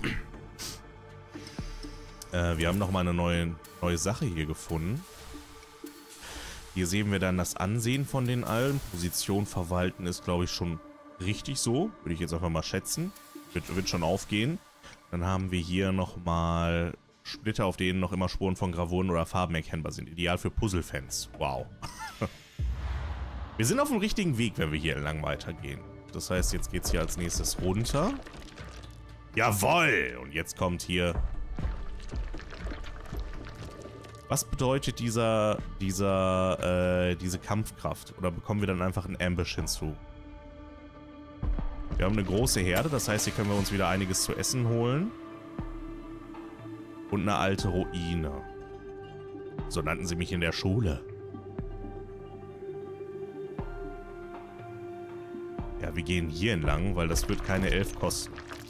Speaker 1: äh, wir haben nochmal eine neue, neue Sache hier gefunden. Hier sehen wir dann das Ansehen von den allen. Position verwalten ist, glaube ich, schon richtig so. Würde ich jetzt einfach mal schätzen. Wird, wird schon aufgehen. Dann haben wir hier nochmal Splitter, auf denen noch immer Spuren von Gravuren oder Farben erkennbar sind. Ideal für Puzzle-Fans. Wow. Wir sind auf dem richtigen Weg, wenn wir hier entlang weitergehen. Das heißt, jetzt geht es hier als nächstes runter. Jawoll! Und jetzt kommt hier... Was bedeutet dieser, dieser, äh, diese Kampfkraft? Oder bekommen wir dann einfach einen Ambush hinzu? Wir haben eine große Herde, das heißt, hier können wir uns wieder einiges zu essen holen. Und eine alte Ruine. So nannten sie mich in der Schule. Ja, wir gehen hier entlang, weil das wird keine elf kosten.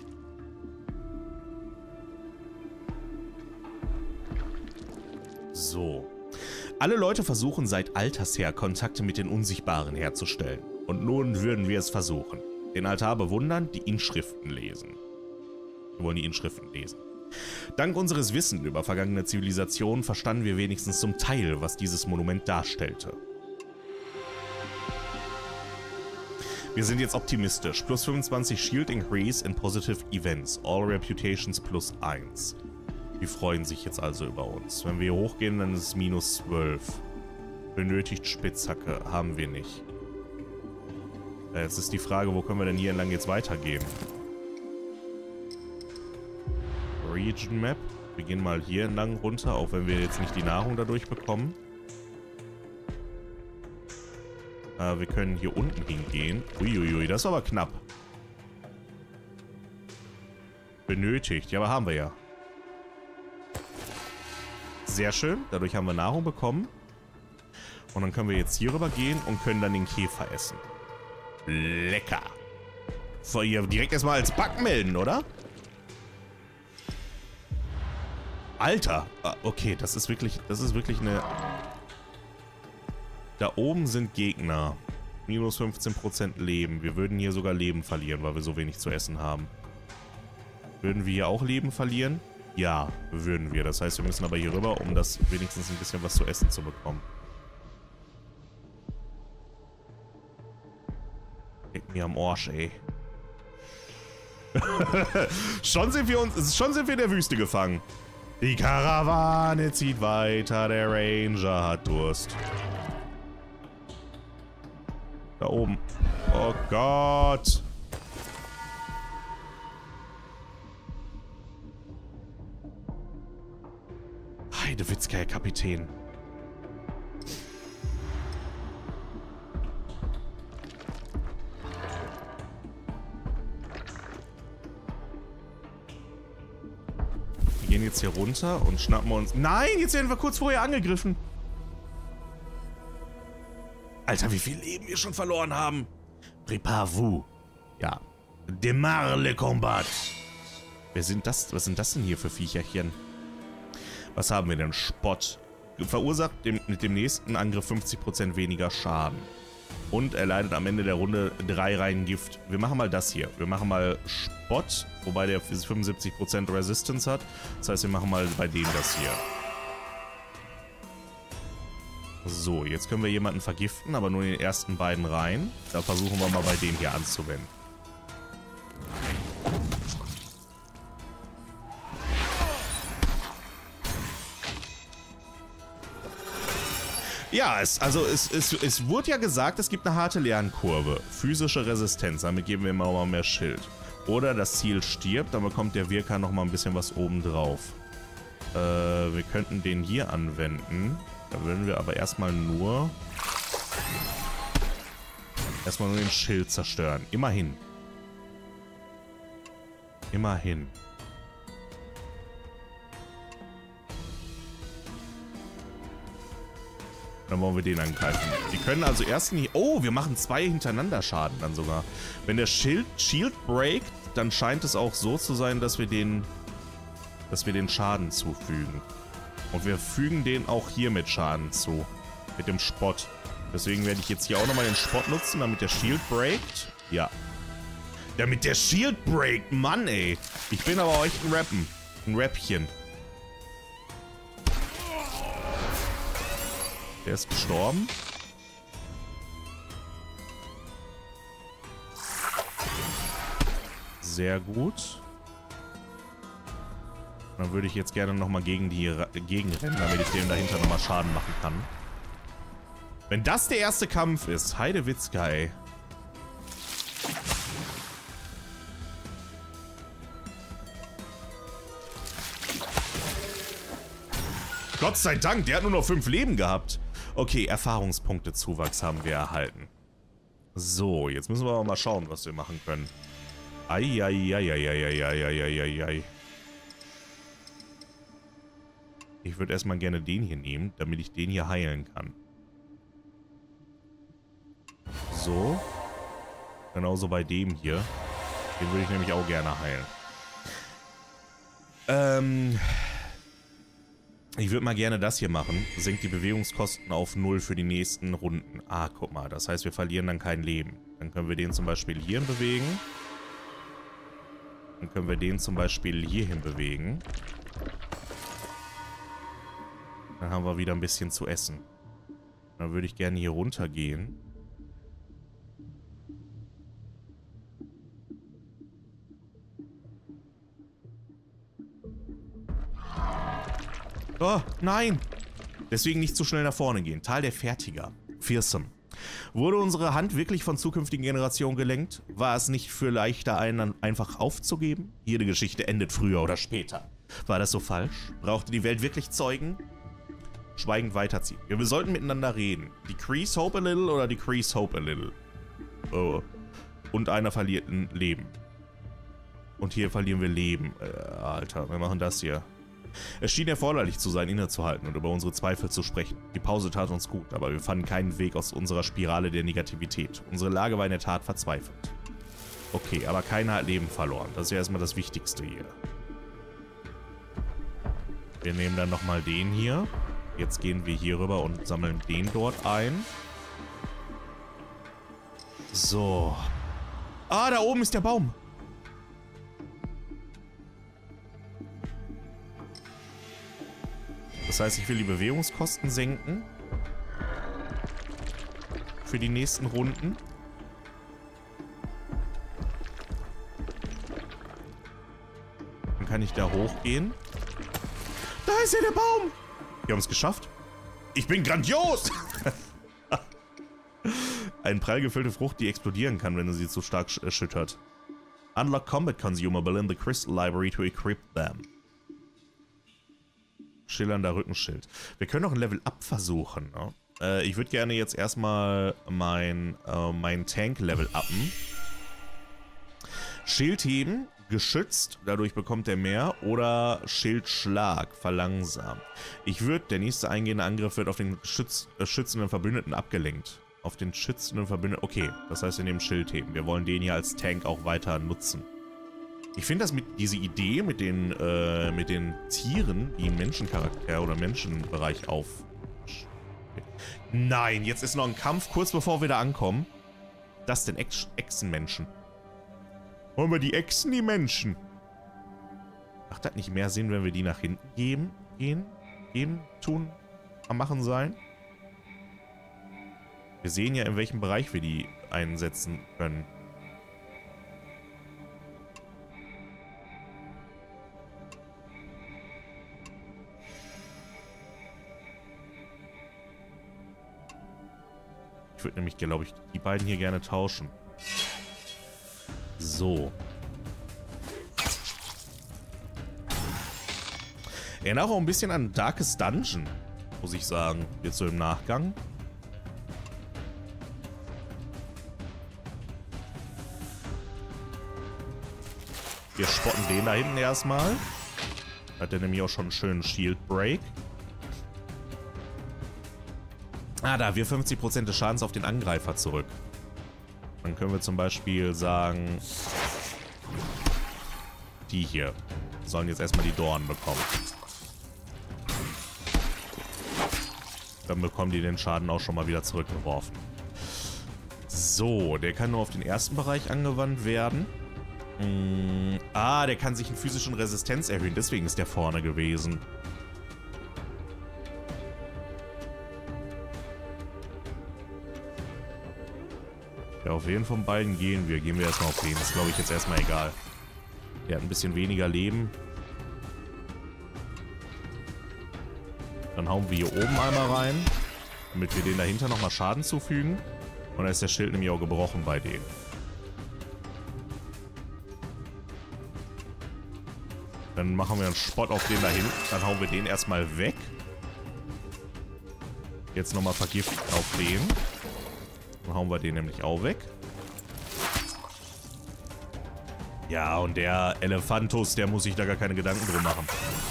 Speaker 1: So. Alle Leute versuchen seit Alters her, Kontakte mit den Unsichtbaren herzustellen. Und nun würden wir es versuchen. Den Altar bewundern, die Inschriften lesen. Wir wollen die Inschriften lesen. Dank unseres Wissens über vergangene Zivilisationen verstanden wir wenigstens zum Teil, was dieses Monument darstellte. Wir sind jetzt optimistisch. Plus fünfundzwanzig Shield Increase in Positive Events. All Reputations plus eins. Die freuen sich jetzt also über uns. Wenn wir hier hochgehen, dann ist es minus zwölf. Benötigt Spitzhacke. Haben wir nicht. Jetzt ist die Frage, wo können wir denn hier entlang jetzt weitergehen? Region Map. Wir gehen mal hier entlang runter, auch wenn wir jetzt nicht die Nahrung dadurch bekommen. Äh, wir können hier unten hingehen. Uiuiui, das ist aber knapp. Benötigt. Ja, aber haben wir ja. Sehr schön. Dadurch haben wir Nahrung bekommen. Und dann können wir jetzt hier rüber gehen und können dann den Käfer essen. Lecker. So, hier direkt erstmal als Bug melden, oder? Alter. Okay, das ist wirklich, das ist wirklich eine... Da oben sind Gegner. Minus fünfzehn Prozent Leben. Wir würden hier sogar Leben verlieren, weil wir so wenig zu essen haben. Würden wir hier auch Leben verlieren? Ja, würden wir. Das heißt, wir müssen aber hier rüber, um das wenigstens ein bisschen was zu essen zu bekommen. Leck mir am Arsch, ey. schon sind wir uns, schon sind wir in der Wüste gefangen. Die Karawane zieht weiter, der Ranger hat Durst. Da oben. Oh Gott. Heidewitzka, Herr Kapitän. Wir gehen jetzt hier runter und schnappen uns... Nein, jetzt werden wir kurz vorher angegriffen. Alter, wie viel Leben wir schon verloren haben. Préparez-vous. Ja. Démarre le combat. Wer sind das? Was sind das denn hier für Viecherchen? Was haben wir denn? Spott. Verursacht dem, mit dem nächsten Angriff fünfzig Prozent weniger Schaden. Und er leidet am Ende der Runde drei Reihen Gift. Wir machen mal das hier. Wir machen mal Spott, wobei der fünfundsiebzig Prozent Resistance hat. Das heißt, wir machen mal bei dem das hier. So, jetzt können wir jemanden vergiften, aber nur in den ersten beiden Reihen. Da versuchen wir mal bei dem hier anzuwenden. Ja, es, also es, es, es wurde ja gesagt, es gibt eine harte Lernkurve. Physische Resistenz, damit geben wir immer mal mehr Schild. Oder das Ziel stirbt, dann bekommt der Wirker nochmal ein bisschen was oben drauf. Äh, wir könnten den hier anwenden. Da würden wir aber erstmal nur... Erstmal nur den Schild zerstören. Immerhin. Immerhin. Dann wollen wir den angreifen. Die können also erst nicht... Oh, wir machen zwei hintereinander Schaden dann sogar. Wenn der Schild, Shield breakt, dann scheint es auch so zu sein, dass wir den... Dass wir den Schaden zufügen. Und wir fügen den auch hier mit Schaden zu. Mit dem Spott. Deswegen werde ich jetzt hier auch nochmal den Spott nutzen, damit der Shield breakt. Ja. Damit der Shield breakt, Mann ey. Ich bin aber auch echt ein Rappen. Ein Räppchen. Der ist gestorben. Sehr gut. Dann würde ich jetzt gerne nochmal gegen die gegenrennen, damit ich dem dahinter nochmal Schaden machen kann. Wenn das der erste Kampf ist, Heidewitzka, ey. Gott sei Dank, der hat nur noch fünf Leben gehabt. Okay, Erfahrungspunkte-Zuwachs haben wir erhalten. So, jetzt müssen wir aber mal schauen, was wir machen können. Eieieiei. Ich würde erstmal gerne den hier nehmen, damit ich den hier heilen kann. So. Genauso bei dem hier. Den würde ich nämlich auch gerne heilen. Ähm... Ich würde mal gerne das hier machen. Senkt die Bewegungskosten auf null für die nächsten Runden. Ah, guck mal. Das heißt, wir verlieren dann kein Leben. Dann können wir den zum Beispiel hierhin bewegen. Dann können wir den zum Beispiel hierhin bewegen. Dann haben wir wieder ein bisschen zu essen. Dann würde ich gerne hier runter gehen. Oh, nein! Deswegen nicht zu schnell nach vorne gehen. Tal der Fertiger. Fearsome. Wurde unsere Hand wirklich von zukünftigen Generationen gelenkt? War es nicht für leichter, einen einfach aufzugeben? Jede Geschichte endet früher oder später. War das so falsch? Brauchte die Welt wirklich Zeugen? Schweigend weiterziehen. Ja, wir sollten miteinander reden. Decrease hope a little oder decrease hope a little? Oh. Und einer verliert ein Leben. Und hier verlieren wir Leben. Äh, Alter, wir machen das hier. Es schien erforderlich zu sein, innezuhalten und über unsere Zweifel zu sprechen. Die Pause tat uns gut, aber wir fanden keinen Weg aus unserer Spirale der Negativität. Unsere Lage war in der Tat verzweifelt. Okay, aber keiner hat Leben verloren. Das ist ja erstmal das Wichtigste hier. Wir nehmen dann nochmal den hier. Jetzt gehen wir hier rüber und sammeln den dort ein. So. Ah, da oben ist der Baum. Das heißt, ich will die Bewegungskosten senken. Für die nächsten Runden. Dann kann ich da hochgehen. Da ist ja der Baum. Wir haben es geschafft. Ich bin grandios. Eine prall gefüllte Frucht, die explodieren kann, wenn du sie zu stark erschüttert. Unlock Combat Consumable in the Crystal Library to equip them. Schillernder Rückenschild. Wir können noch ein Level-Up versuchen. Ne? Äh, ich würde gerne jetzt erstmal mein, äh, mein Tank-Level uppen. Schildheben, geschützt, dadurch bekommt er mehr. Oder Schildschlag, verlangsamt. Ich würde, der nächste eingehende Angriff wird auf den schütz, äh, schützenden Verbündeten abgelenkt. Auf den schützenden Verbündeten. Okay, das heißt, wir nehmen Schildheben. Wir wollen den hier als Tank auch weiter nutzen. Ich finde das mit diese Idee mit den äh, mit den Tieren, die im Menschencharakter oder Menschenbereich auf. Nein, jetzt ist noch ein Kampf, kurz bevor wir da ankommen. Das denn Ex Echsenmenschen. Wollen wir die Echsen, die Menschen? Macht das nicht mehr Sinn, wenn wir die nach hinten geben, gehen, geben, tun, am Machen sein? Wir sehen ja, in welchem Bereich wir die einsetzen können. Ich würde nämlich, glaube ich, die beiden hier gerne tauschen. So. Erinnert auch ein bisschen an Darkest Dungeon, muss ich sagen. Jetzt so im Nachgang. Wir spotten den da hinten erstmal. Hat der nämlich auch schon einen schönen Shield Break. Ah, da, wir fünfzig Prozent des Schadens auf den Angreifer zurück. Dann können wir zum Beispiel sagen, die hier sollen jetzt erstmal die Dornen bekommen. Dann bekommen die den Schaden auch schon mal wieder zurückgeworfen. So, der kann nur auf den ersten Bereich angewandt werden. Hm, ah, der kann sich in physischen Resistenz erhöhen, deswegen ist der vorne gewesen. Ja, auf wen von beiden gehen wir? Gehen wir erstmal auf den. Das ist, glaube ich, jetzt erstmal egal. Der hat ein bisschen weniger Leben. Dann hauen wir hier oben einmal rein, damit wir denen dahinter nochmal Schaden zufügen. Und dann ist der Schild nämlich auch gebrochen bei denen. Dann machen wir einen Spott auf den da hinten. Dann hauen wir den erstmal weg. Jetzt nochmal vergiften auf den. Dann hauen wir den nämlich auch weg. Ja, und der Elefantus, der muss sich da gar keine Gedanken drum machen.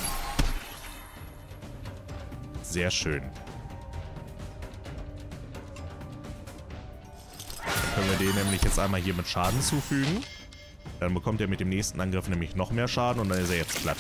Speaker 1: Sehr schön. Dann können wir den nämlich jetzt einmal hier mit Schaden zufügen. Dann bekommt er mit dem nächsten Angriff nämlich noch mehr Schaden und dann ist er jetzt platt.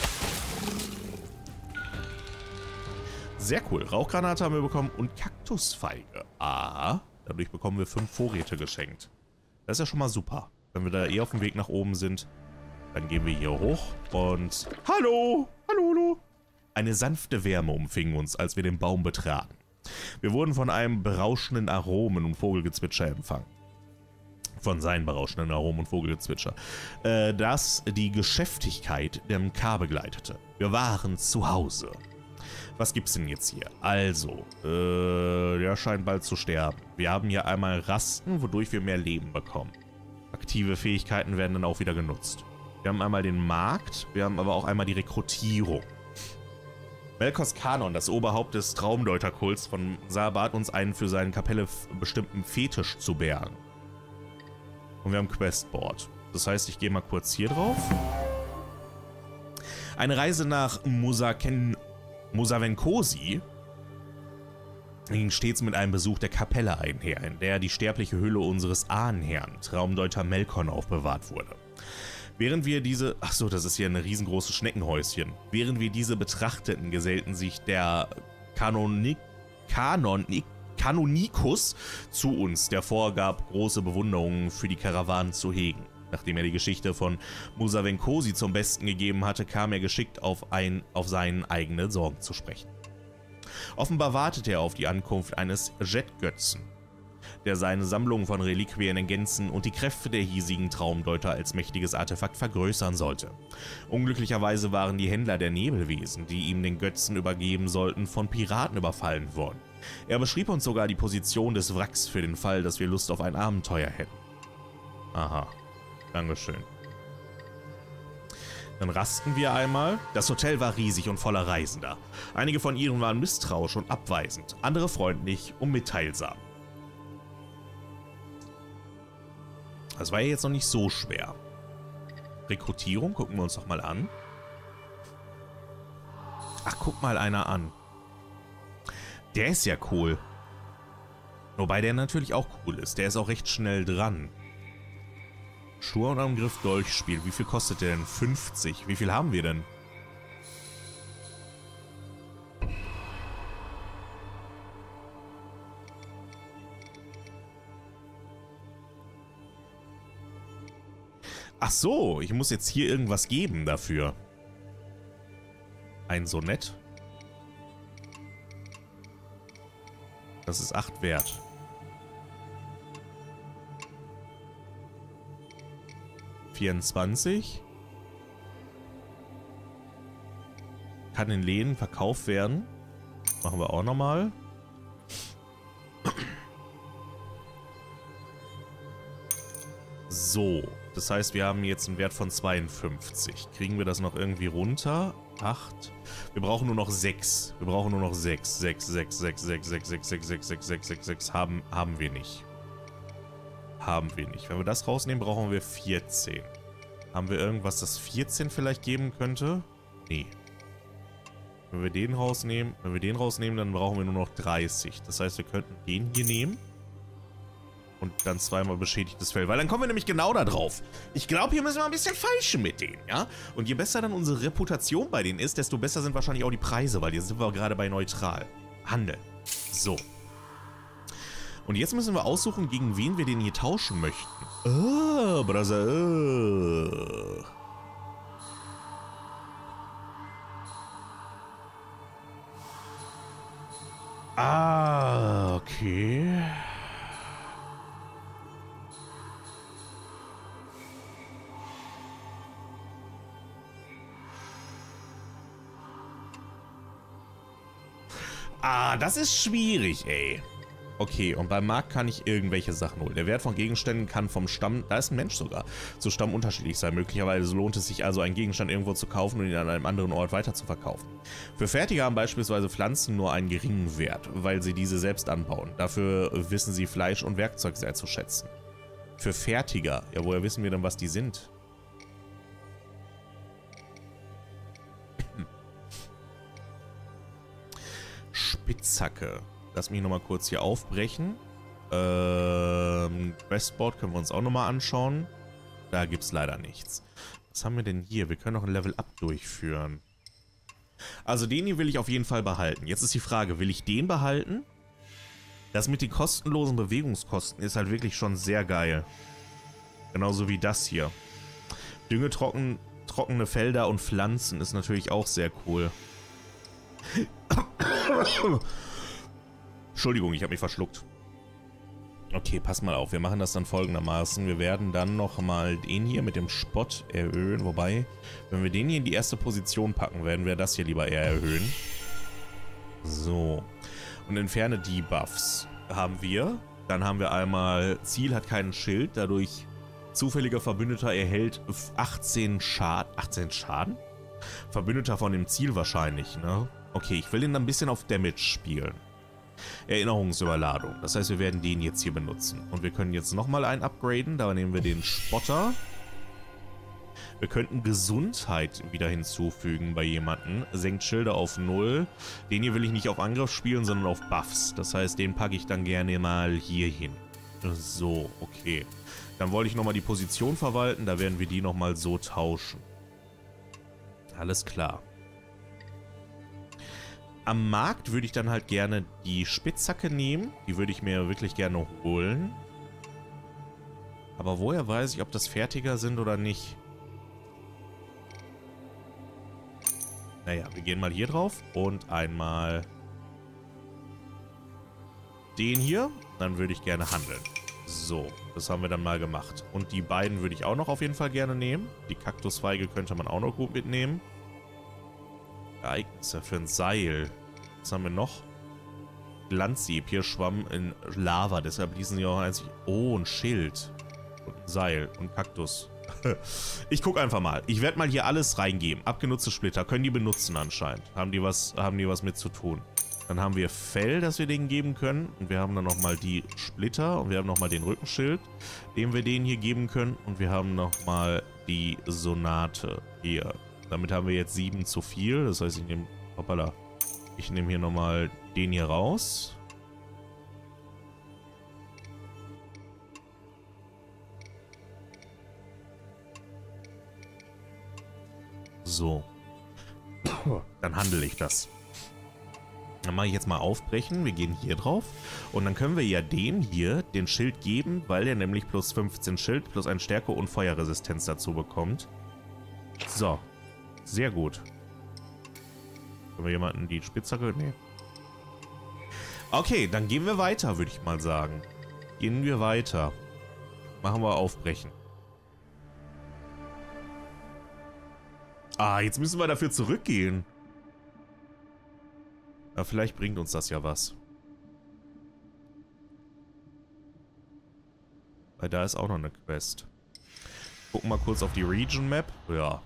Speaker 1: Sehr cool. Rauchgranate haben wir bekommen und Kaktusfeige. Ah, dadurch bekommen wir fünf Vorräte geschenkt. Das ist ja schon mal super. Wenn wir da eh auf dem Weg nach oben sind, dann gehen wir hier hoch und... Hallo! Hallo, hallo! Eine sanfte Wärme umfing uns, als wir den Baum betraten. Wir wurden von einem berauschenden Aromen und Vogelgezwitscher empfangen. Von seinen berauschenden Aromen und Vogelgezwitscher. Äh, das die Geschäftigkeit der M K begleitete. Wir waren zu Hause. Was gibt's denn jetzt hier? Also, äh, der scheint bald zu sterben. Wir haben hier einmal Rasten, wodurch wir mehr Leben bekommen. Aktive Fähigkeiten werden dann auch wieder genutzt. Wir haben einmal den Markt, wir haben aber auch einmal die Rekrutierung. Melkos Kanon, das Oberhaupt des Traumdeuterkults von Sa, bat uns einen für seine Kapelle bestimmten Fetisch zu bergen. Und wir haben Questboard. Das heißt, ich gehe mal kurz hier drauf. Eine Reise nach Musaken, Musavenkosi ging stets mit einem Besuch der Kapelle einher, in der die sterbliche Hülle unseres Ahnenherrn, Traumdeuter Melkon, aufbewahrt wurde. Während wir diese... Achso, das ist hier ein riesengroßes Schneckenhäuschen. Während wir diese betrachteten, gesellten sich der Kanonik... Kanonik... Kanonikus zu uns, der vorgab, große Bewunderung für die Karawanen zu hegen. Nachdem er die Geschichte von Musavenkosi zum Besten gegeben hatte, kam er geschickt auf, ein, auf seine eigenen Sorgen zu sprechen. Offenbar wartete er auf die Ankunft eines Jetgötzen, der seine Sammlung von Reliquien ergänzen und die Kräfte der hiesigen Traumdeuter als mächtiges Artefakt vergrößern sollte. Unglücklicherweise waren die Händler der Nebelwesen, die ihm den Götzen übergeben sollten, von Piraten überfallen worden. Er beschrieb uns sogar die Position des Wracks für den Fall, dass wir Lust auf ein Abenteuer hätten. Aha, Dankeschön. Dann rasten wir einmal. Das Hotel war riesig und voller Reisender. Einige von ihnen waren misstrauisch und abweisend, andere freundlich und mitteilsam. Das war ja jetzt noch nicht so schwer. Rekrutierung, gucken wir uns doch mal an. Ach, guck mal einer an. Der ist ja cool. Wobei der natürlich auch cool ist. Der ist auch recht schnell dran. Stur und Angriff Dolchspiel. Wie viel kostet der denn? fünfzig. Wie viel haben wir denn? Ach so, ich muss jetzt hier irgendwas geben dafür. Ein Sonett. Das ist acht wert. vierundzwanzig. Kann in Läden verkauft werden. Machen wir auch nochmal. So. Das heißt, wir haben jetzt einen Wert von zweiundfünfzig. Kriegen wir das noch irgendwie runter? acht. Wir brauchen nur noch sechs. Wir brauchen nur noch sechs. sechs, sechs, sechs, sechs, sechs, sechs, sechs, sechs, sechs, sechs, sechs, sechs. Haben, haben wir nicht. Haben wir nicht. Wenn wir das rausnehmen, brauchen wir vierzehn. Haben wir irgendwas, das vierzehn vielleicht geben könnte? Nee. Wenn wir den rausnehmen, wenn wir den rausnehmen, dann brauchen wir nur noch dreißig. Das heißt, wir könnten den hier nehmen. Und dann zweimal beschädigtes Fell. Weil dann kommen wir nämlich genau da drauf. Ich glaube, hier müssen wir ein bisschen feilschen mit denen, ja? Und je besser dann unsere Reputation bei denen ist, desto besser sind wahrscheinlich auch die Preise, weil hier sind wir gerade bei neutral. Handel. So. Und jetzt müssen wir aussuchen, gegen wen wir den hier tauschen möchten. Oh, Brother. Oh. Ah, okay. Ah, das ist schwierig, ey. Okay, und beim Markt kann ich irgendwelche Sachen holen. Der Wert von Gegenständen kann vom Stamm, da ist ein Mensch sogar, zu Stamm unterschiedlich sein. Möglicherweise lohnt es sich also, einen Gegenstand irgendwo zu kaufen und ihn an einem anderen Ort weiter zu verkaufen. Für Fertiger haben beispielsweise Pflanzen nur einen geringen Wert, weil sie diese selbst anbauen. Dafür wissen sie Fleisch und Werkzeug sehr zu schätzen. Für Fertiger, ja, woher wissen wir denn, was die sind? Spitzhacke. Lass mich nochmal kurz hier aufbrechen. Ähm, Questboard können wir uns auch nochmal anschauen. Da gibt es leider nichts. Was haben wir denn hier? Wir können noch ein Level-Up durchführen. Also den hier will ich auf jeden Fall behalten. Jetzt ist die Frage, will ich den behalten? Das mit den kostenlosen Bewegungskosten ist halt wirklich schon sehr geil. Genauso wie das hier. Dünge, trocken, trockene Felder und Pflanzen ist natürlich auch sehr cool. Entschuldigung, ich habe mich verschluckt. Okay, pass mal auf. Wir machen das dann folgendermaßen. Wir werden dann nochmal den hier mit dem Spott erhöhen. Wobei, wenn wir den hier in die erste Position packen, werden wir das hier lieber eher erhöhen. So. Und entferne die Buffs. Haben wir. Dann haben wir einmal Ziel hat keinen Schild. Dadurch zufälliger Verbündeter erhält achtzehn Schaden. achtzehn Schaden? Verbündeter von dem Ziel wahrscheinlich, ne? Okay, ich will ihn dann ein bisschen auf Damage spielen. Erinnerungsüberladung. Das heißt, wir werden den jetzt hier benutzen. Und wir können jetzt nochmal einen upgraden. Da nehmen wir den Spotter. Wir könnten Gesundheit wieder hinzufügen bei jemandem. Senkt Schilder auf null. Den hier will ich nicht auf Angriff spielen, sondern auf Buffs. Das heißt, den packe ich dann gerne mal hier hin. So, okay. Dann wollte ich nochmal die Position verwalten. Da werden wir die nochmal so tauschen. Alles klar. Am Markt würde ich dann halt gerne die Spitzhacke nehmen. Die würde ich mir wirklich gerne holen. Aber woher weiß ich, ob das Fertiger sind oder nicht? Naja, wir gehen mal hier drauf und einmal den hier. Dann würde ich gerne handeln. So, das haben wir dann mal gemacht. Und die beiden würde ich auch noch auf jeden Fall gerne nehmen. Die Kaktusfeige könnte man auch noch gut mitnehmen. Ereignisse für ein Seil. Was haben wir noch? Glanzsieb. Hier schwamm in Lava. Deshalb ließen sie auch einzig. Oh, ein Schild. Und ein Seil. Und Kaktus. Ich gucke einfach mal. Ich werde mal hier alles reingeben. Abgenutzte Splitter. Können die benutzen anscheinend. Haben die was, haben die was mit zu tun. Dann haben wir Fell, das wir denen geben können. Und wir haben dann nochmal die Splitter. Und wir haben nochmal den Rückenschild, den wir denen hier geben können. Und wir haben nochmal die Sonate hier. Damit haben wir jetzt sieben zu viel. Das heißt, ich nehme... Hoppala. Ich nehme hier nochmal den hier raus. So. Dann handle ich das. Dann mache ich jetzt mal aufbrechen. Wir gehen hier drauf. Und dann können wir ja dem hier den Schild geben, weil der nämlich plus fünfzehn Schild, plus ein Stärke und Feuerresistenz dazu bekommt. So. Sehr gut. Können wir jemanden die Spitzhacke? Nee. Okay, dann gehen wir weiter, würde ich mal sagen. Gehen wir weiter. Machen wir aufbrechen. Ah, jetzt müssen wir dafür zurückgehen. Ja, vielleicht bringt uns das ja was. Weil da ist auch noch eine Quest. Gucken mal kurz auf die Region Map. Ja.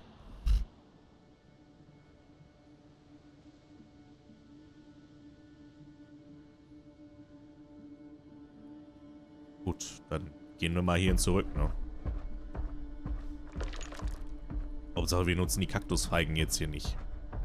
Speaker 1: Gut, dann gehen wir mal hierhin zurück, ne? Hauptsache, wir nutzen die Kaktusfeigen jetzt hier nicht.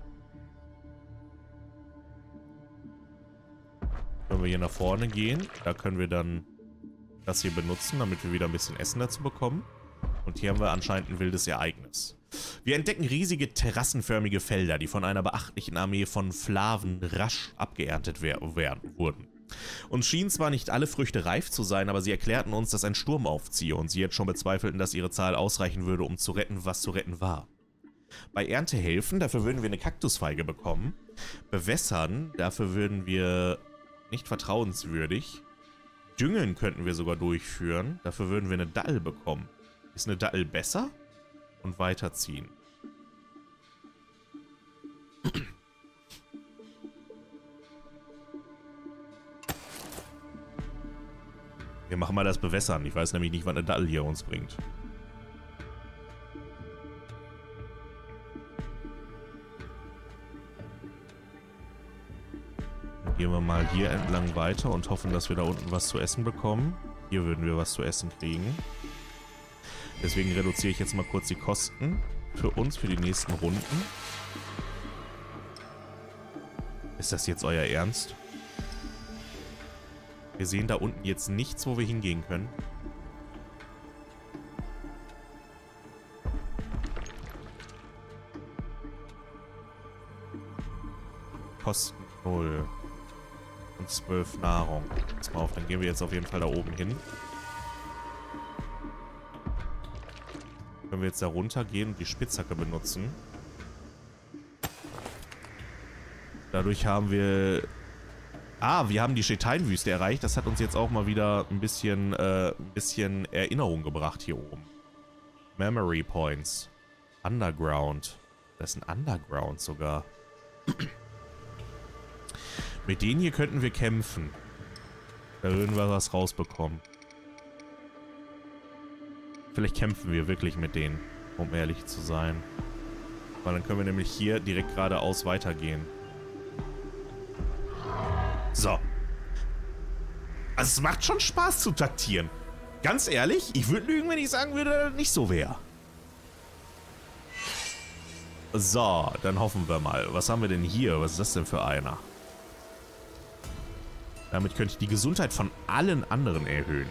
Speaker 1: Können wir hier nach vorne gehen. Da können wir dann das hier benutzen, damit wir wieder ein bisschen Essen dazu bekommen. Und hier haben wir anscheinend ein wildes Ereignis. Wir entdecken riesige terrassenförmige Felder, die von einer beachtlichen Armee von Flaven rasch abgeerntet werden, wurden. Uns schienen zwar nicht alle Früchte reif zu sein, aber sie erklärten uns, dass ein Sturm aufziehe und sie jetzt schon bezweifelten, dass ihre Zahl ausreichen würde, um zu retten, was zu retten war. Bei Ernte helfen, dafür würden wir eine Kaktusfeige bekommen. Bewässern, dafür würden wir nicht vertrauenswürdig. Düngen könnten wir sogar durchführen, dafür würden wir eine Dattel bekommen. Ist eine Dattel besser? Und weiterziehen. Wir machen mal das Bewässern. Ich weiß nämlich nicht, was eine Dattel hier uns bringt. Dann gehen wir mal hier entlang weiter und hoffen, dass wir da unten was zu essen bekommen. Hier würden wir was zu essen kriegen. Deswegen reduziere ich jetzt mal kurz die Kosten für uns für die nächsten Runden. Ist das jetzt euer Ernst? Wir sehen da unten jetzt nichts, wo wir hingehen können. Kosten null. Und zwölf Nahrung. Pass mal auf, dann gehen wir jetzt auf jeden Fall da oben hin. Können wir jetzt da runter gehen und die Spitzhacke benutzen. Dadurch haben wir... Ah, wir haben die Shetine-Wüste erreicht. Das hat uns jetzt auch mal wieder ein bisschen, äh, ein bisschen Erinnerung gebracht hier oben. Memory Points. Underground. Das ist ein Underground sogar. Mit denen hier könnten wir kämpfen. Da würden wir was rausbekommen. Vielleicht kämpfen wir wirklich mit denen, um ehrlich zu sein. Weil dann können wir nämlich hier direkt geradeaus weitergehen. So. Also es macht schon Spaß zu taktieren. Ganz ehrlich, ich würde lügen, wenn ich sagen würde, dass das nicht so wäre. So, dann hoffen wir mal. Was haben wir denn hier? Was ist das denn für einer? Damit könnte ich die Gesundheit von allen anderen erhöhen.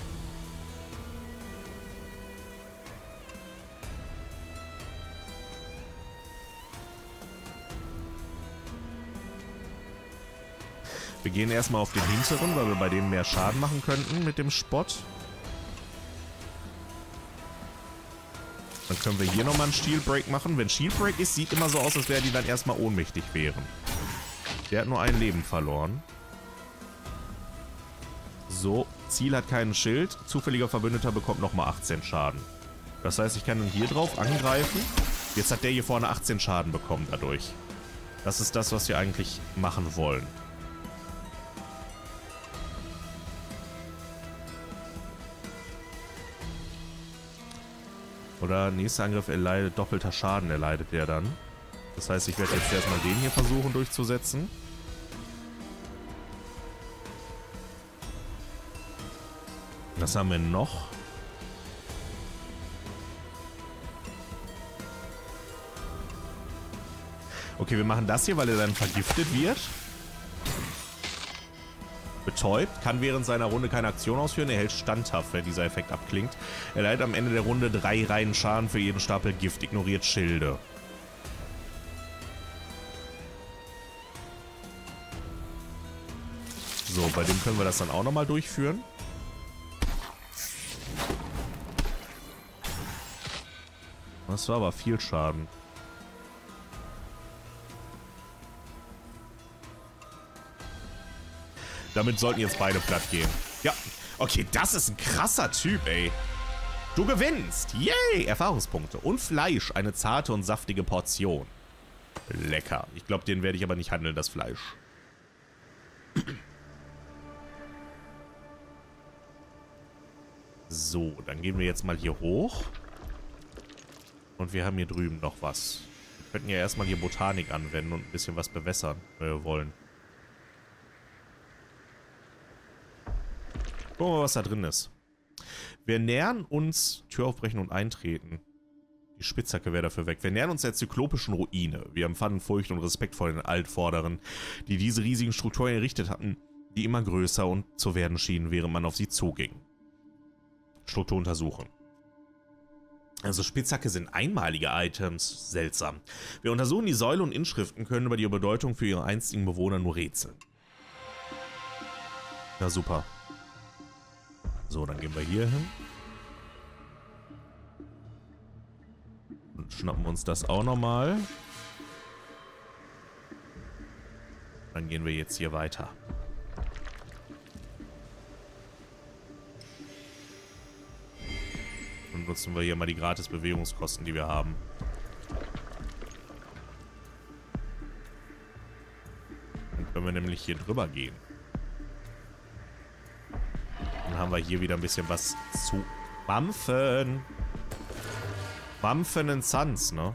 Speaker 1: Wir gehen erstmal auf den hinteren, weil wir bei dem mehr Schaden machen könnten mit dem Spott. Dann können wir hier nochmal einen Shield Break machen. Wenn Shield Break ist, sieht immer so aus, als wären die dann erstmal ohnmächtig wären. Der hat nur ein Leben verloren. So, Ziel hat keinen Schild. Zufälliger Verbündeter bekommt nochmal achtzehn Schaden. Das heißt, ich kann dann hier drauf angreifen. Jetzt hat der hier vorne achtzehn Schaden bekommen dadurch. Das ist das, was wir eigentlich machen wollen. Oder nächster Angriff erleidet doppelter Schaden, erleidet der dann. Das heißt, ich werde jetzt erstmal den hier versuchen durchzusetzen. Was haben wir noch? Okay, wir machen das hier, weil er dann vergiftet wird. Betäubt, kann während seiner Runde keine Aktion ausführen. Er hält standhaft, wenn dieser Effekt abklingt. Er leidet am Ende der Runde drei Reihen Schaden für jeden Stapel Gift. Ignoriert Schilde. So, bei dem können wir das dann auch nochmal durchführen. Das war aber viel Schaden. Damit sollten jetzt beide platt gehen. Ja, okay, das ist ein krasser Typ, ey. Du gewinnst. Yay, Erfahrungspunkte. Und Fleisch, eine zarte und saftige Portion. Lecker. Ich glaube, den werde ich aber nicht handeln, das Fleisch. So, dann gehen wir jetzt mal hier hoch. Und wir haben hier drüben noch was. Wir könnten ja erstmal hier Botanik anwenden und ein bisschen was bewässern, wenn wir wollen. Gucken wir mal, was da drin ist. Wir nähern uns... Tür aufbrechen und eintreten. Die Spitzhacke wäre dafür weg. Wir nähern uns der zyklopischen Ruine. Wir empfanden Furcht und Respekt vor den Altvorderen, die diese riesigen Strukturen errichtet hatten, die immer größer und zu werden schienen, während man auf sie zuging. Struktur untersuchen. Also Spitzhacke sind einmalige Items. Seltsam. Wir untersuchen die Säule und Inschriften, können über die Bedeutung für ihre einstigen Bewohner nur rätseln. Na super. So, dann gehen wir hier hin. Und schnappen uns das auch nochmal. Dann gehen wir jetzt hier weiter. Und nutzen wir hier mal die gratis Bewegungskosten, die wir haben. Dann können wir nämlich hier drüber gehen. Dann haben wir hier wieder ein bisschen was zu mampfen. Mampfen in Sans, ne?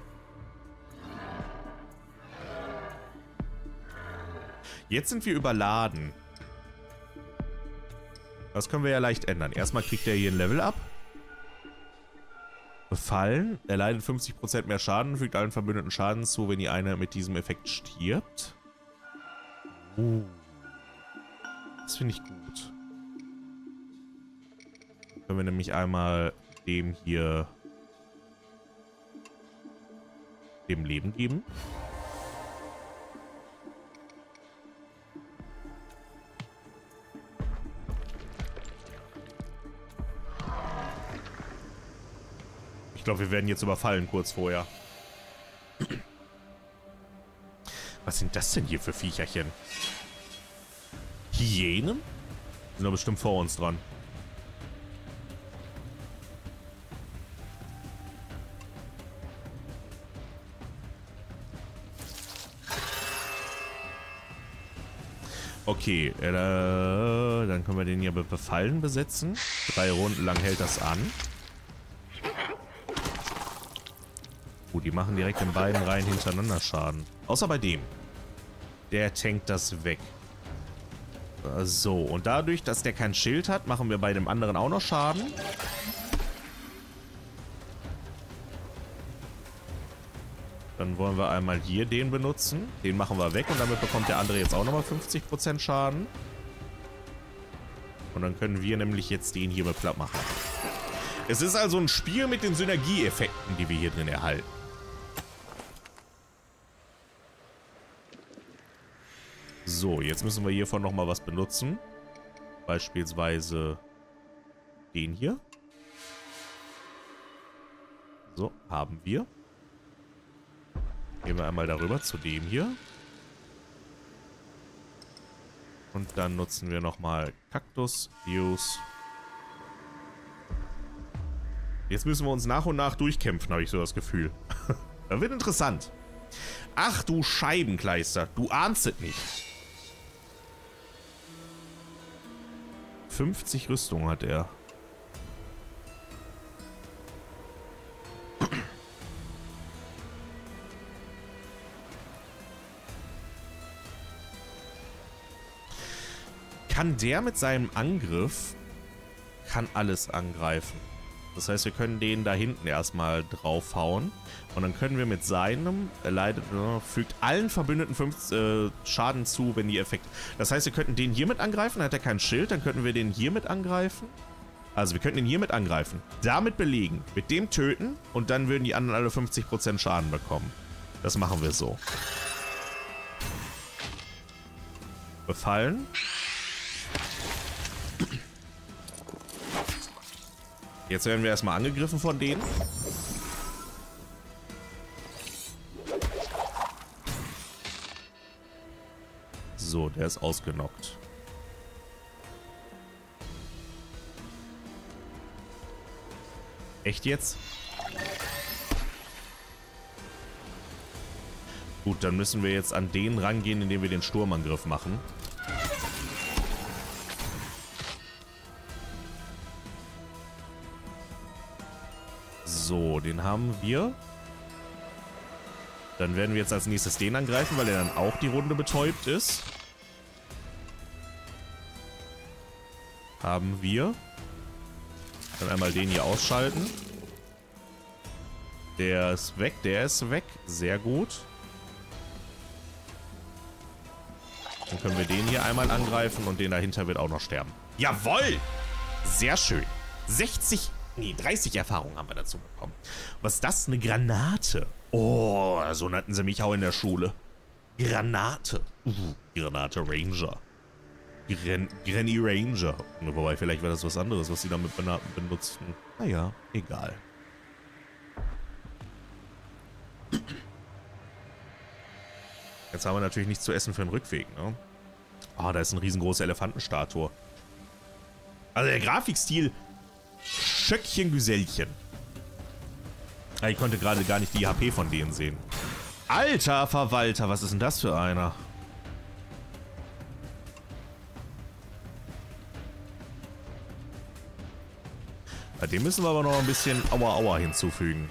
Speaker 1: Jetzt sind wir überladen. Das können wir ja leicht ändern. Erstmal kriegt er hier ein Level up. Befallen. Er leidet fünfzig Prozent mehr Schaden, fügt allen Verbündeten Schaden zu, wenn die eine mit diesem Effekt stirbt. Uh. Das finde ich gut. Können wir nämlich einmal dem hier dem Leben geben. Ich glaube, wir werden jetzt überfallen kurz vorher. Was sind das denn hier für Viecherchen? Hyänen? Sind doch bestimmt vor uns dran. Okay, äh, dann können wir den hier mit Befallen besetzen. Drei Runden lang hält das an. Oh, die machen direkt in beiden Reihen hintereinander Schaden. Außer bei dem. Der tankt das weg. So, und dadurch, dass der kein Schild hat, machen wir bei dem anderen auch noch Schaden. Dann wollen wir einmal hier den benutzen. Den machen wir weg und damit bekommt der andere jetzt auch nochmal fünfzig Prozent Schaden. Und dann können wir nämlich jetzt den hier mit platt machen. Es ist also ein Spiel mit den Synergieeffekten, die wir hier drin erhalten. So, jetzt müssen wir hiervon nochmal was benutzen. Beispielsweise den hier. So, haben wir. Gehen wir einmal darüber zu dem hier. Und dann nutzen wir nochmal Kaktus, Use. Jetzt müssen wir uns nach und nach durchkämpfen, habe ich so das Gefühl. Das wird interessant. Ach du Scheibenkleister, du ahnst es nicht. fünfzig Rüstung hat er. Kann der mit seinem Angriff kann alles angreifen. Das heißt, wir können den da hinten erstmal draufhauen. Und dann können wir mit seinem, er leidet, äh, fügt allen Verbündeten fünf äh, Schaden zu, wenn die Effekte... Das heißt, wir könnten den hier mit angreifen, dann hat er kein Schild, dann könnten wir den hier mit angreifen. Also wir könnten den hier mit angreifen, damit belegen, mit dem töten und dann würden die anderen alle fünfzig Prozent Schaden bekommen. Das machen wir so. Befallen. Jetzt werden wir erstmal angegriffen von denen. So, der ist ausgenockt. Echt jetzt? Gut, dann müssen wir jetzt an den rangehen, indem wir den Sturmangriff machen. So, den haben wir. Dann werden wir jetzt als nächstes den angreifen, weil er dann auch die Runde betäubt ist. Haben wir. Dann einmal den hier ausschalten. Der ist weg, der ist weg. Sehr gut. Dann können wir den hier einmal angreifen und den dahinter wird auch noch sterben. Jawohl! Sehr schön. sechzig, nee, dreißig Erfahrungen haben wir dazu bekommen. Was ist das? Eine Granate. Oh, so nannten sie mich auch in der Schule. Granate. Uh, Granate Ranger. Gren Granny Ranger. Wobei, vielleicht war das was anderes, was sie damit benutzten. Naja, egal. Jetzt haben wir natürlich nichts zu essen für den Rückweg, ne? Ah, oh, da ist eine riesengroße Elefantenstatue. Also der Grafikstil Schöckchen Güsellchen. Ja, ich konnte gerade gar nicht die H P von denen sehen. Alter Verwalter, was ist denn das für einer? Ja, dem müssen wir aber noch ein bisschen Aua Aua hinzufügen.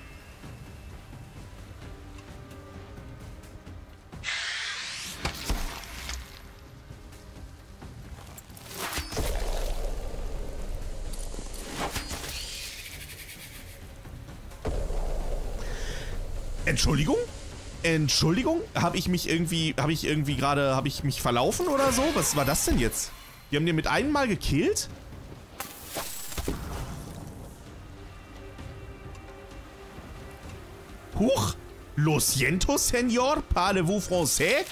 Speaker 1: Entschuldigung? Entschuldigung? Habe ich mich irgendwie, habe ich irgendwie gerade, habe ich mich verlaufen oder so? Was war das denn jetzt? Die haben den mit einem Mal gekillt? Huch! Lo siento, Senor? Parlez-vous français?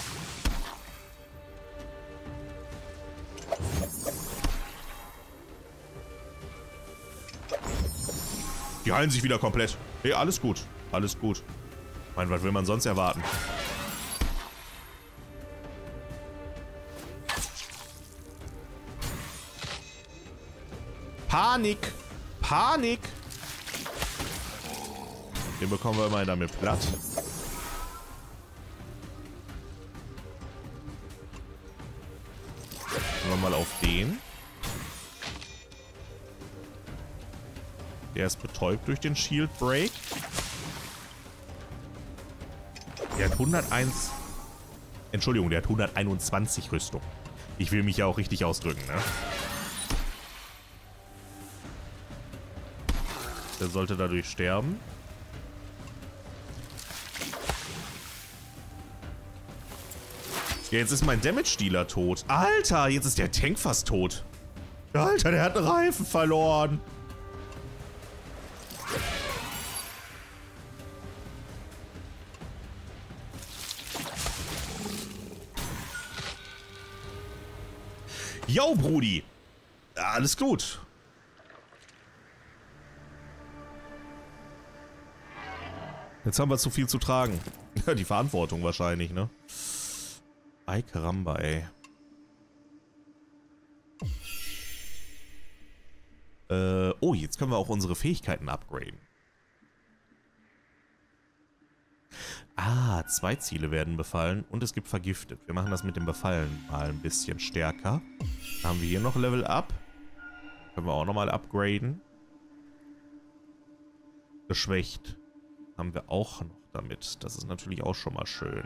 Speaker 1: Die heilen sich wieder komplett. Hey, alles gut. Alles gut. Ich meine, was will man sonst erwarten? Panik! Panik! Den bekommen wir immerhin damit platt. Gehen wir mal auf den. Der ist betäubt durch den Shield Break. Der hat hunderteins... Entschuldigung, der hat hunderteinundzwanzig Rüstung. Ich will mich ja auch richtig ausdrücken, ne? Der sollte dadurch sterben. Ja, jetzt ist mein Damage-Dealer tot. Alter, jetzt ist der Tank fast tot. Alter, der hat einen Reifen verloren. Yo, Brudi. Alles gut. Jetzt haben wir zu viel zu tragen. Ja, die Verantwortung wahrscheinlich, ne? Ay, caramba, ey. Äh, oh, jetzt können wir auch unsere Fähigkeiten upgraden. Ah, zwei Ziele werden befallen und es gibt vergiftet. Wir machen das mit dem Befallen mal ein bisschen stärker. Dann haben wir hier noch Level Up. Können wir auch nochmal upgraden. Geschwächt haben wir auch noch damit. Das ist natürlich auch schon mal schön.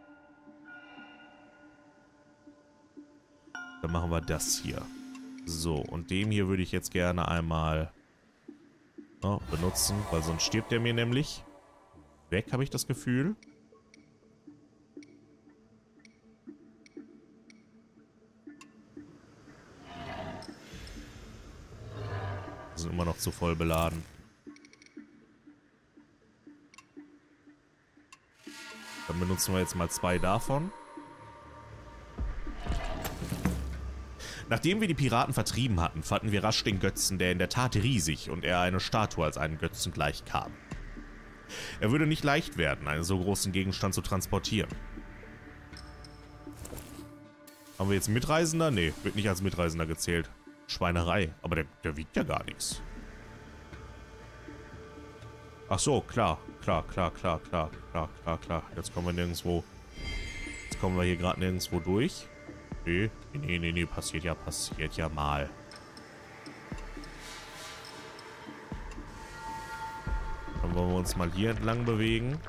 Speaker 1: Dann machen wir das hier. So, und dem hier würde ich jetzt gerne einmal oh, benutzen, weil sonst stirbt der mir nämlich. Weg, habe ich das Gefühl. Wir sind immer noch zu voll beladen. Dann benutzen wir jetzt mal zwei davon. Nachdem wir die Piraten vertrieben hatten, fanden wir rasch den Götzen, der in der Tat riesig und er eine Statue als einen Götzen gleichkam. Er würde nicht leicht werden, einen so großen Gegenstand zu transportieren. Haben wir jetzt einen Mitreisender? Nee, wird nicht als Mitreisender gezählt. Schweinerei, aber der, der wiegt ja gar nichts. Ach so, klar, klar, klar, klar, klar, klar, klar, klar. Jetzt kommen wir nirgendwo. Jetzt kommen wir hier gerade nirgendwo durch. Nee, nee, nee, nee, passiert ja, passiert ja mal. Dann wollen wir uns mal hier entlang bewegen.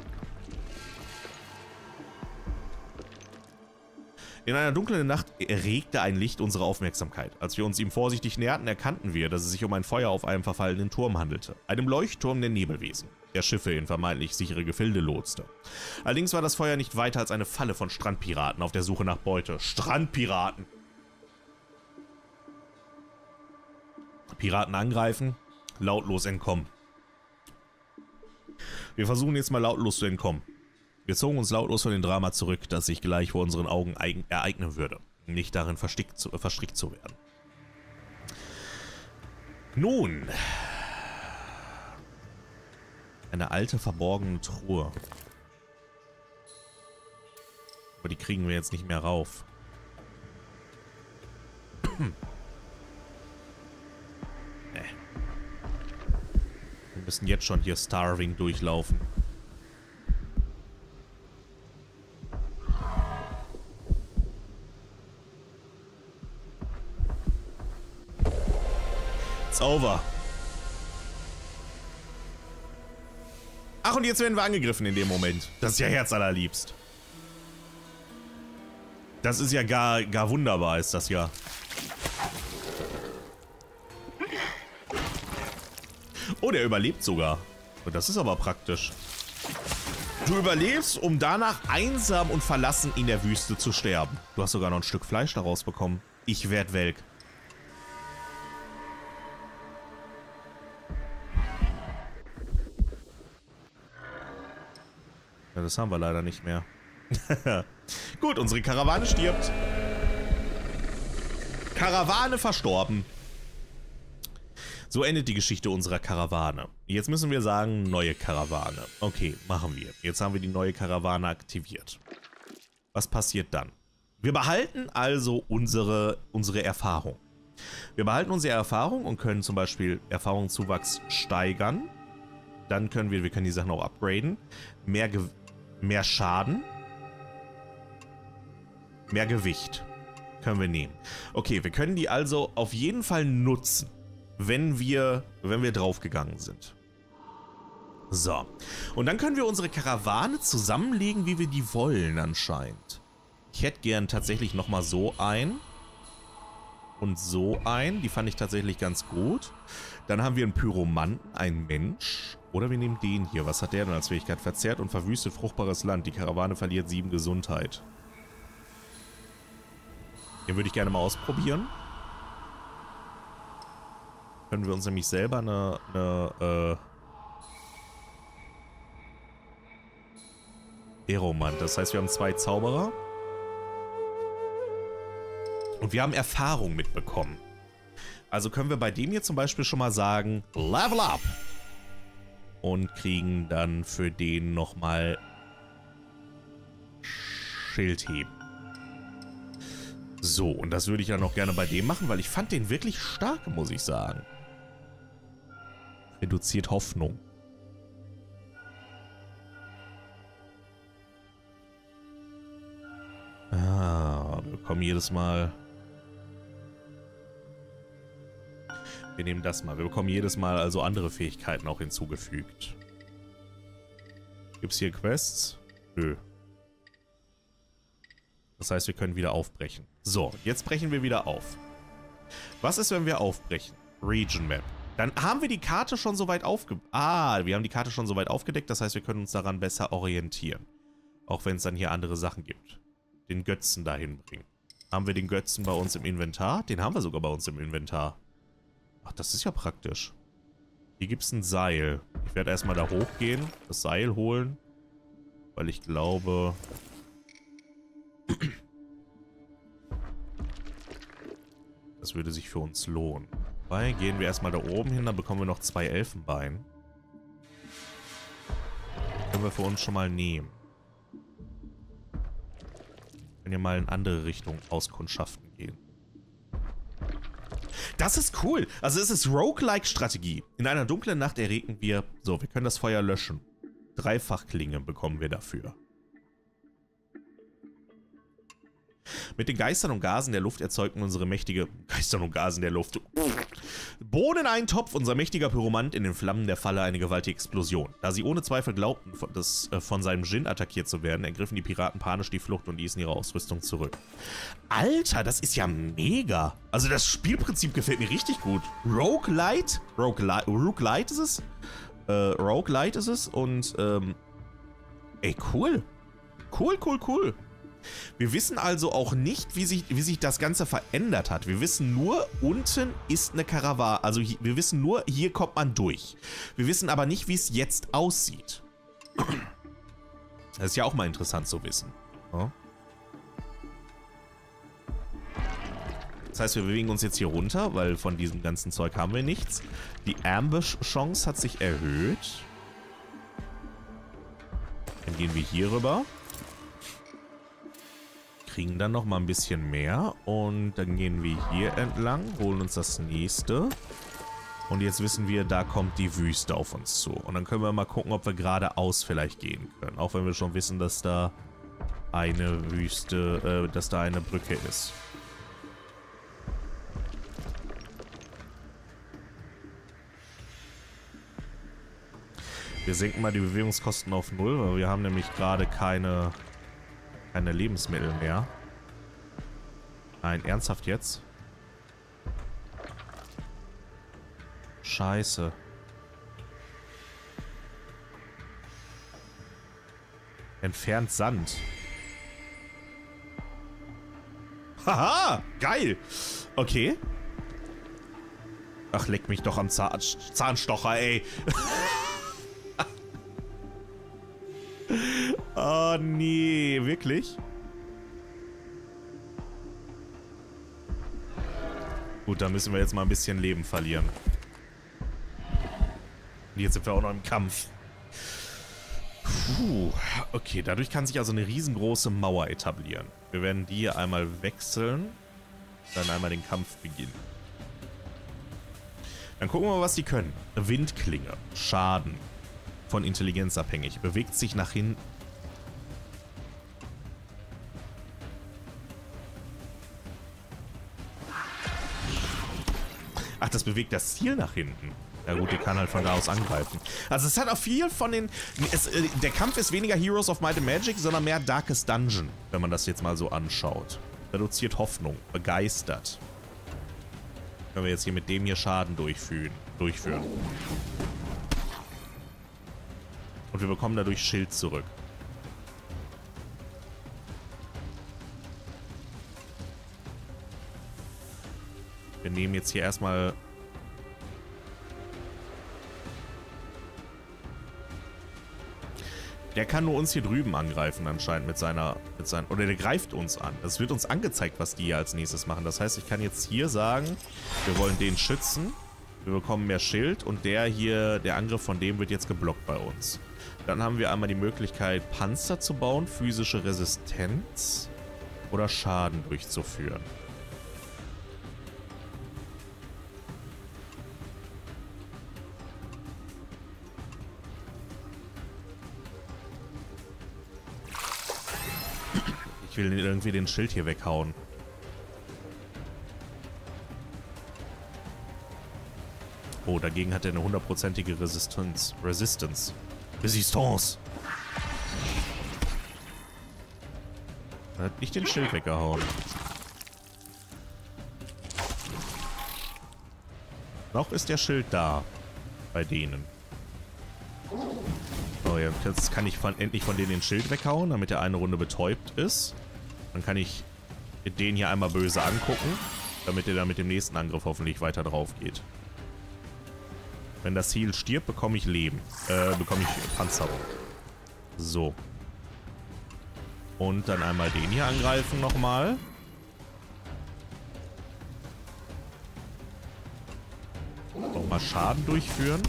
Speaker 1: In einer dunklen Nacht erregte ein Licht unsere Aufmerksamkeit. Als wir uns ihm vorsichtig näherten, erkannten wir, dass es sich um ein Feuer auf einem verfallenen Turm handelte. Einem Leuchtturm der Nebelwesen, der Schiffe in vermeintlich sichere Gefilde lotste. Allerdings war das Feuer nicht weiter als eine Falle von Strandpiraten auf der Suche nach Beute. Strandpiraten! Piraten angreifen, lautlos entkommen. Wir versuchen jetzt mal lautlos zu entkommen. Wir zogen uns lautlos von dem Drama zurück, das sich gleich vor unseren Augen ereignen würde, nicht darin verstrickt zu, verstrickt zu werden. Nun, eine alte verborgene Truhe. Aber die kriegen wir jetzt nicht mehr rauf. Nee. Wir müssen jetzt schon hier Starving durchlaufen. Over. Ach, und jetzt werden wir angegriffen in dem Moment. Das ist ja herzallerliebst. Das ist ja gar, gar wunderbar, ist das ja. Oh, der überlebt sogar. Und das ist aber praktisch. Du überlebst, um danach einsam und verlassen in der Wüste zu sterben. Du hast sogar noch ein Stück Fleisch daraus bekommen. Ich werd welk. Ja, das haben wir leider nicht mehr. Gut, unsere Karawane stirbt. Karawane verstorben. So endet die Geschichte unserer Karawane. Jetzt müssen wir sagen, neue Karawane. Okay, machen wir. Jetzt haben wir die neue Karawane aktiviert. Was passiert dann? Wir behalten also unsere, unsere Erfahrung. Wir behalten unsere Erfahrung und können zum Beispiel Erfahrungszuwachs steigern. Dann können wir, wir können die Sachen auch upgraden. Mehr, Ge mehr Schaden. Mehr Gewicht. Können wir nehmen. Okay, wir können die also auf jeden Fall nutzen, wenn wir, wenn wir draufgegangen sind. So. Und dann können wir unsere Karawane zusammenlegen, wie wir die wollen anscheinend. Ich hätte gern tatsächlich nochmal so ein. Und so ein. Die fand ich tatsächlich ganz gut. Dann haben wir einen Pyromanten, einen Mensch. Oder wir nehmen den hier. Was hat der denn als Fähigkeit? Verzerrt und verwüstet fruchtbares Land. Die Karawane verliert sieben Gesundheit. Den würde ich gerne mal ausprobieren. Können wir uns nämlich selber eine, eine äh, Aeromant. Das heißt, wir haben zwei Zauberer. Und wir haben Erfahrung mitbekommen. Also können wir bei dem hier zum Beispiel schon mal sagen, Level up! Und kriegen dann für den nochmal Schild heben. So, und das würde ich dann noch gerne bei dem machen, weil ich fand den wirklich stark, muss ich sagen. Reduziert Hoffnung. Ah, wir bekommen jedes Mal... Wir nehmen das mal. Wir bekommen jedes Mal also andere Fähigkeiten auch hinzugefügt. Gibt es hier Quests? Nö. Das heißt, wir können wieder aufbrechen. So, jetzt brechen wir wieder auf. Was ist, wenn wir aufbrechen? Region Map. Dann haben wir die Karte schon soweit aufge... Ah, wir haben die Karte schon soweit aufgedeckt. Das heißt, wir können uns daran besser orientieren. Auch wenn es dann hier andere Sachen gibt. Den Götzen dahin bringen. Haben wir den Götzen bei uns im Inventar? Den haben wir sogar bei uns im Inventar. Ach, das ist ja praktisch. Hier gibt es ein Seil. Ich werde erstmal da hochgehen, das Seil holen. Weil ich glaube... Das würde sich für uns lohnen. Wobei, gehen wir erstmal da oben hin, dann bekommen wir noch zwei Elfenbein. Können wir für uns schon mal nehmen. Wenn wir mal in andere Richtung auskundschaften gehen. Das ist cool. Also es ist Roguelike-Strategie. In einer dunklen Nacht erregen wir... So, wir können das Feuer löschen. Dreifachklinge bekommen wir dafür. Mit den Geistern und Gasen der Luft erzeugten unsere mächtige... Geistern und Gasen der Luft. Bohneneintopf, unser mächtiger Pyromant, in den Flammen der Falle eine gewaltige Explosion. Da sie ohne Zweifel glaubten, von, das, äh, von seinem Djinn attackiert zu werden, ergriffen die Piraten panisch die Flucht und ließen ihre Ausrüstung zurück. Alter, das ist ja mega. Also das Spielprinzip gefällt mir richtig gut. Roguelite? Roguelite, Roguelite ist es? Äh, Roguelite ist es und, ähm... Ey, cool. Cool, cool, cool. Wir wissen also auch nicht, wie sich, wie sich das Ganze verändert hat. Wir wissen nur, unten ist eine Karawane. Also hier, wir wissen nur, hier kommt man durch. Wir wissen aber nicht, wie es jetzt aussieht. Das ist ja auch mal interessant zu wissen. Ja? Das heißt, wir bewegen uns jetzt hier runter, weil von diesem ganzen Zeug haben wir nichts. Die Ambush-Chance hat sich erhöht. Dann gehen wir hier rüber. Kriegen dann noch mal ein bisschen mehr und dann gehen wir hier entlang, holen uns das nächste und jetzt wissen wir, da kommt die Wüste auf uns zu und dann können wir mal gucken, ob wir geradeaus vielleicht gehen können, auch wenn wir schon wissen, dass da eine Wüste, äh, dass da eine Brücke ist. Wir senken mal die Bewegungskosten auf null, weil wir haben nämlich gerade keine Keine Lebensmittel mehr. Nein, ernsthaft jetzt? Scheiße. Entfernt Sand. Haha, geil. Okay. Ach, leck mich doch am Zahn Zahnstocher, ey. Oh nee, wirklich? Gut, da müssen wir jetzt mal ein bisschen Leben verlieren. Und jetzt sind wir auch noch im Kampf. Puh, okay, dadurch kann sich also eine riesengroße Mauer etablieren. Wir werden die hier einmal wechseln, dann einmal den Kampf beginnen. Dann gucken wir mal, was die können. Windklinge, Schaden, von Intelligenz abhängig, bewegt sich nach hinten. Ach, das bewegt das Ziel nach hinten. Ja gut, die kann halt von da aus angreifen. Also es hat auch viel von den... Es, äh, der Kampf ist weniger Heroes of Might and Magic, sondern mehr Darkest Dungeon, wenn man das jetzt mal so anschaut. Reduziert Hoffnung, begeistert. Können wir jetzt hier mit dem hier Schaden durchführen. durchführen. Und wir bekommen dadurch Schild zurück. Wir nehmen jetzt hier erstmal... Der kann nur uns hier drüben angreifen anscheinend mit seiner... Mit seinen, oder der greift uns an. Es wird uns angezeigt, was die hier als nächstes machen. Das heißt, ich kann jetzt hier sagen, wir wollen den schützen. Wir bekommen mehr Schild und der hier, der Angriff von dem wird jetzt geblockt bei uns. Dann haben wir einmal die Möglichkeit, Panzer zu bauen, physische Resistenz oder Schaden durchzuführen. Ich will irgendwie den Schild hier weghauen. Oh, dagegen hat er eine hundertprozentige Resistenz. Resistance. Resistance. Er hat nicht den Schild weggehauen. Noch ist der Schild da. Bei denen. Oh ja, jetzt kann ich von, endlich von denen den Schild weghauen, damit er eine Runde betäubt ist. Dann kann ich den hier einmal böse angucken, damit er dann mit dem nächsten Angriff hoffentlich weiter drauf geht. Wenn das Ziel stirbt, bekomme ich Leben. Äh, bekomme ich Panzerung. So. Und dann einmal den hier angreifen nochmal. mal Schaden durchführen.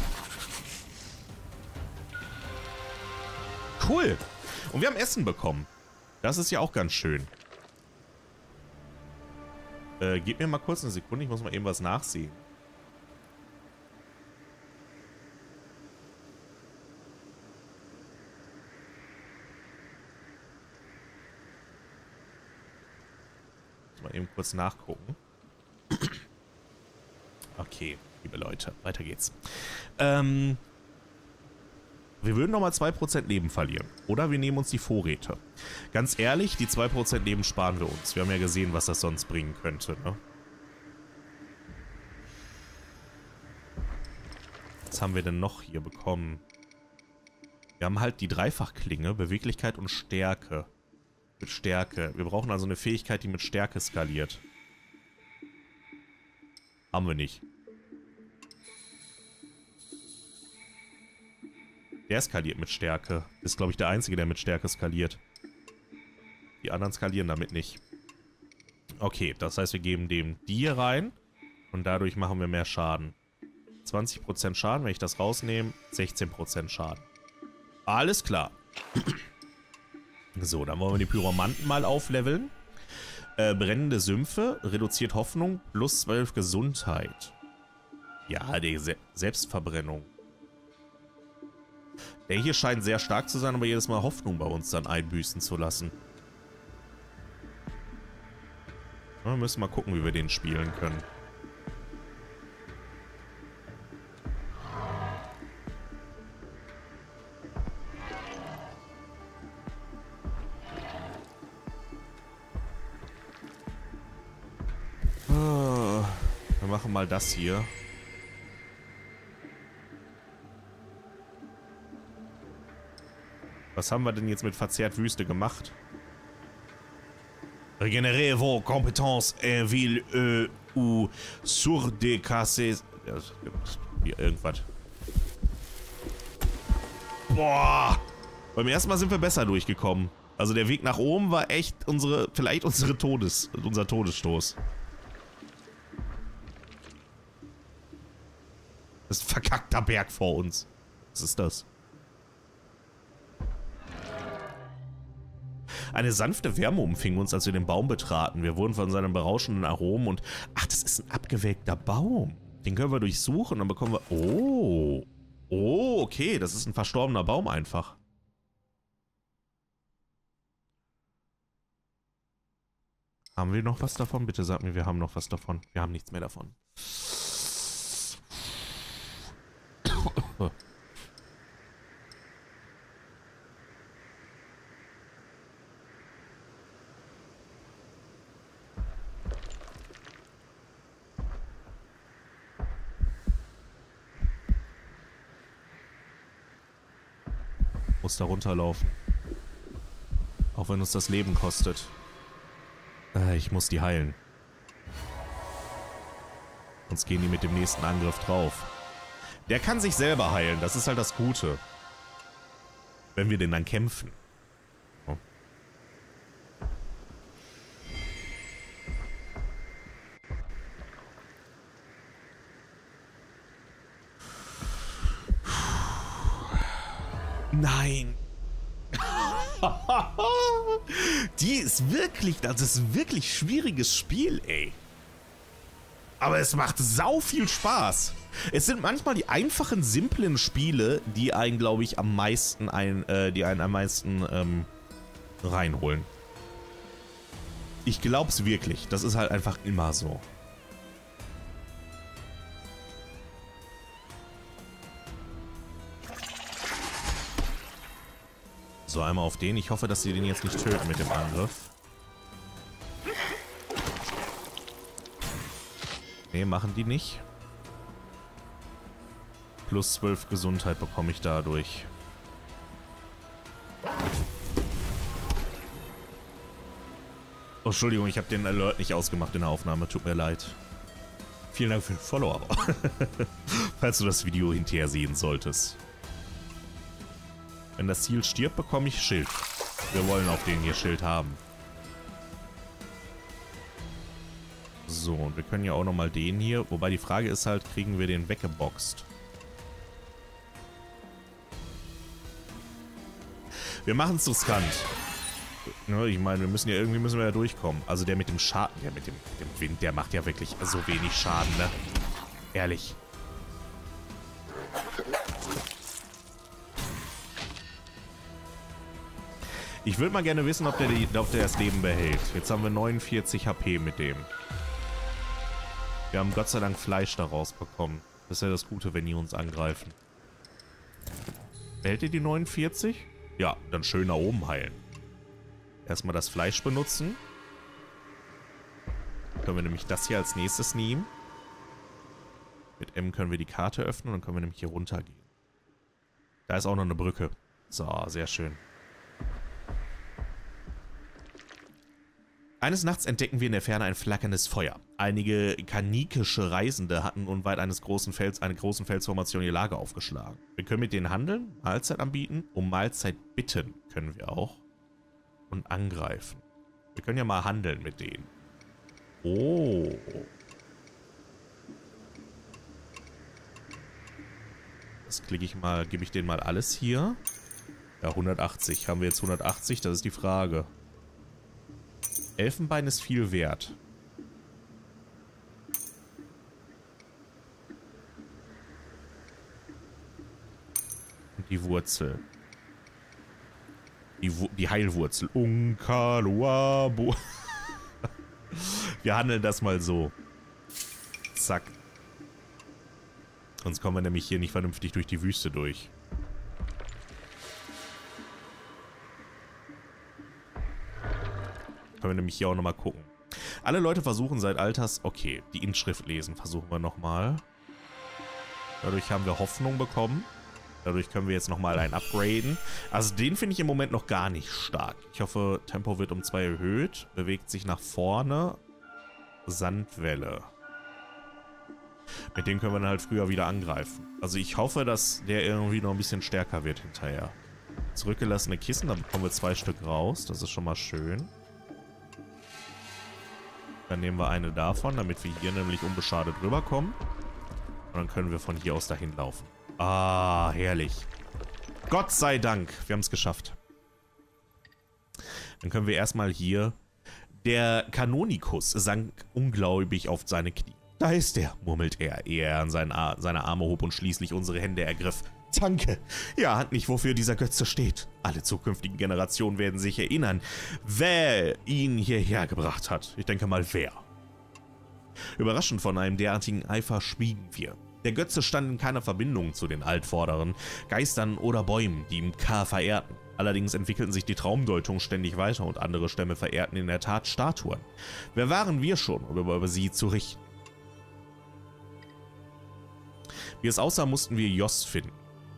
Speaker 1: Cool. Und wir haben Essen bekommen. Das ist ja auch ganz schön. Äh, gib mir mal kurz eine Sekunde. Ich muss mal eben was nachsehen. Mal eben kurz nachgucken. Okay, liebe Leute, weiter geht's. Ähm, wir würden nochmal zwei Prozent Leben verlieren. Oder wir nehmen uns die Vorräte. Ganz ehrlich, die zwei Prozent Leben sparen wir uns. Wir haben ja gesehen, was das sonst bringen könnte, ne? Was haben wir denn noch hier bekommen? Wir haben halt die Dreifachklinge, Beweglichkeit und Stärke. Mit Stärke. Wir brauchen also eine Fähigkeit, die mit Stärke skaliert. Haben wir nicht. Der skaliert mit Stärke. Ist, glaube ich, der einzige, der mit Stärke skaliert. Die anderen skalieren damit nicht. Okay, das heißt, wir geben dem die hier rein. Und dadurch machen wir mehr Schaden. zwanzig Prozent Schaden, wenn ich das rausnehme. sechzehn Prozent Schaden. Alles klar. So, dann wollen wir die Pyromanten mal aufleveln. Äh, brennende Sümpfe, reduziert Hoffnung, plus zwölf Gesundheit. Ja, die Se Selbstverbrennung. Der hier scheint sehr stark zu sein, aber jedes Mal Hoffnung bei uns dann einbüßen zu lassen. Wir müssen mal gucken, wie wir den spielen können. Wir machen mal das hier. Was haben wir denn jetzt mit Verzerrt Wüste gemacht? Regenérer vos compétences en ville euh, ou sur des casses. Ja, irgendwas. Boah! Beim ersten Mal sind wir besser durchgekommen. Also der Weg nach oben war echt unsere, vielleicht unsere Todes, unser Todesstoß. Das ist ein verkackter Berg vor uns. Was ist das? Eine sanfte Wärme umfing uns, als wir den Baum betraten. Wir wurden von seinem berauschenden Aromen und... Ach, das ist ein abgewelkter Baum. Den können wir durchsuchen und dann bekommen wir... Oh. Oh, okay. Das ist ein verstorbener Baum einfach. Haben wir noch was davon? Bitte sag mir, wir haben noch was davon. Wir haben nichts mehr davon. Muss da runterlaufen. Auch wenn uns das Leben kostet. Äh, ich muss die heilen. Sonst gehen die mit dem nächsten Angriff drauf. Der kann sich selber heilen, das ist halt das Gute. Wenn wir den dann kämpfen. Oh. Nein. Die ist wirklich, das ist ein wirklich schwieriges Spiel, ey. Aber es macht sau viel Spaß. Es sind manchmal die einfachen, simplen Spiele, die einen, glaube ich, am meisten ein, äh, die einen am meisten ähm, reinholen. Ich glaub's wirklich. Das ist halt einfach immer so. So, einmal auf den. Ich hoffe, dass sie den jetzt nicht töten mit dem Angriff. Ne, machen die nicht. Plus zwölf Gesundheit bekomme ich dadurch. Oh, Entschuldigung, ich habe den Alert nicht ausgemacht in der Aufnahme. Tut mir leid. Vielen Dank für den Follow, aber falls du das Video hinterher sehen solltest. Wenn das Ziel stirbt, bekomme ich Schild. Wir wollen auf den hier Schild haben. So, und wir können ja auch nochmal den hier. Wobei die Frage ist halt, kriegen wir den weggeboxt? Wir machen es riskant. Ne, ich meine, wir müssen ja irgendwie müssen wir ja durchkommen. Also der mit dem Schaden, ja mit dem, mit dem Wind, der macht ja wirklich so wenig Schaden, ne? Ehrlich. Ich würde mal gerne wissen, ob der, die, ob der das Leben behält. Jetzt haben wir neunundvierzig H P mit dem. Wir haben Gott sei Dank Fleisch daraus bekommen. Das ist ja das Gute, wenn die uns angreifen. Behält ihr die neunundvierzig? Ja, dann schön nach oben heilen. Erstmal das Fleisch benutzen. Können wir nämlich das hier als nächstes nehmen. Mit M können wir die Karte öffnen und dann können wir nämlich hier runtergehen. Da ist auch noch eine Brücke. So, sehr schön. Eines Nachts entdecken wir in der Ferne ein flackerndes Feuer. Einige kanikische Reisende hatten unweit eines großen Fels, einer großen Felsformation ihr Lager aufgeschlagen. Wir können mit denen handeln, Mahlzeit anbieten. Um Mahlzeit bitten können wir auch. Und angreifen. Wir können ja mal handeln mit denen. Oh. Das klicke ich mal, gebe ich denen mal alles hier. Ja, hundertachtzig. Haben wir jetzt hundertachtzig? Das ist die Frage. Elfenbein ist viel wert. Und die Wurzel. Die, Wu die Heilwurzel. Unkaluabu. Wir handeln das mal so. Zack. Sonst kommen wir nämlich hier nicht vernünftig durch die Wüste durch. Können wir nämlich hier auch nochmal gucken. Alle Leute versuchen seit Alters... Okay, die Inschrift lesen versuchen wir nochmal. Dadurch haben wir Hoffnung bekommen. Dadurch können wir jetzt nochmal einen upgraden. Also den finde ich im Moment noch gar nicht stark. Ich hoffe, Tempo wird um zwei erhöht. Bewegt sich nach vorne. Sandwelle. Mit dem können wir dann halt früher wieder angreifen. Also ich hoffe, dass der irgendwie noch ein bisschen stärker wird hinterher. Zurückgelassene Kissen, dann bekommen wir zwei Stück raus. Das ist schon mal schön. Dann nehmen wir eine davon, damit wir hier nämlich unbeschadet rüberkommen. Und dann können wir von hier aus dahin laufen. Ah, herrlich. Gott sei Dank, wir haben es geschafft. Dann können wir erstmal hier... Der Kanonikus sank ungläubig auf seine Knie. Da ist er, murmelt er, ehe er an seinen Ar seine Arme hob und schließlich unsere Hände ergriff. Danke. Er hat nicht, wofür dieser Götze steht. Alle zukünftigen Generationen werden sich erinnern, wer ihn hierher gebracht hat. Ich denke mal, wer. Überraschend von einem derartigen Eifer schwiegen wir. Der Götze stand in keiner Verbindung zu den Altvorderen, Geistern oder Bäumen, die ihm K verehrten. Allerdings entwickelten sich die Traumdeutungen ständig weiter und andere Stämme verehrten in der Tat Statuen. Wer waren wir schon, um über sie zu richten? Wie es aussah, mussten wir Joss finden.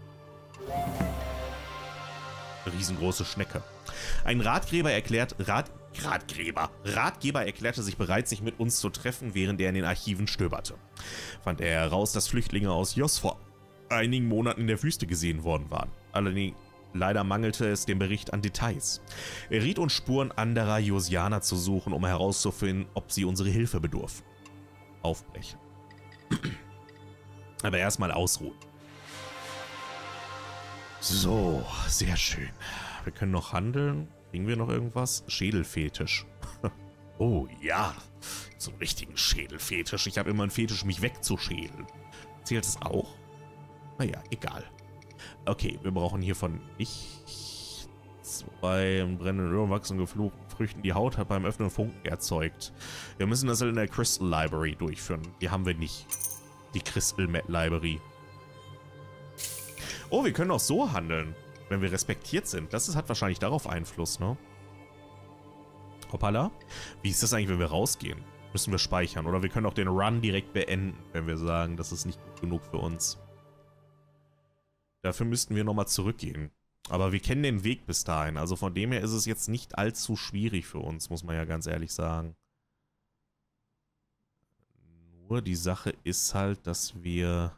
Speaker 1: Riesengroße Schnecke. Ein Ratgeber erklärt, Rat, Ratgeber, Ratgeber erklärte sich bereit, sich mit uns zu treffen, während er in den Archiven stöberte. Fand er heraus, dass Flüchtlinge aus Joss vor einigen Monaten in der Wüste gesehen worden waren. Allerdings leider mangelte es dem Bericht an Details. Er riet uns, Spuren anderer Josianer zu suchen, um herauszufinden, ob sie unsere Hilfe bedurfen. Aufbrechen. Aber erstmal ausruhen. So, sehr schön. Wir können noch handeln. Kriegen wir noch irgendwas? Schädelfetisch. Oh ja, so einen richtigen Schädelfetisch. Ich habe immer einen Fetisch, mich wegzuschädeln. Zählt es auch? Naja, egal. Okay, wir brauchen hiervon nichts. Beim brennenden Öl wachsen gefluchten Früchten. Die Haut hat beim Öffnen Funken erzeugt. Wir müssen das in der Crystal Library durchführen. Die haben wir nicht. Die Crystal Library. Oh, wir können auch so handeln, wenn wir respektiert sind. Das ist, hat wahrscheinlich darauf Einfluss, ne? Hoppala. Wie ist das eigentlich, wenn wir rausgehen? Müssen wir speichern. Oder wir können auch den Run direkt beenden, wenn wir sagen, das ist nicht gut genug für uns. Dafür müssten wir nochmal zurückgehen. Aber wir kennen den Weg bis dahin. Also von dem her ist es jetzt nicht allzu schwierig für uns, muss man ja ganz ehrlich sagen. Nur die Sache ist halt, dass wir...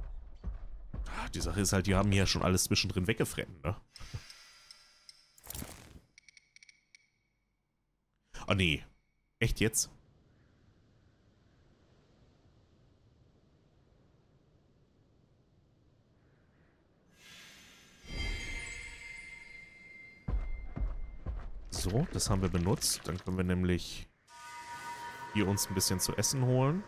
Speaker 1: Die Sache ist halt, die haben hier schon alles zwischendrin weggefressen, ne? Oh nee. Echt jetzt? So, das haben wir benutzt. Dann können wir nämlich hier uns ein bisschen zu essen holen.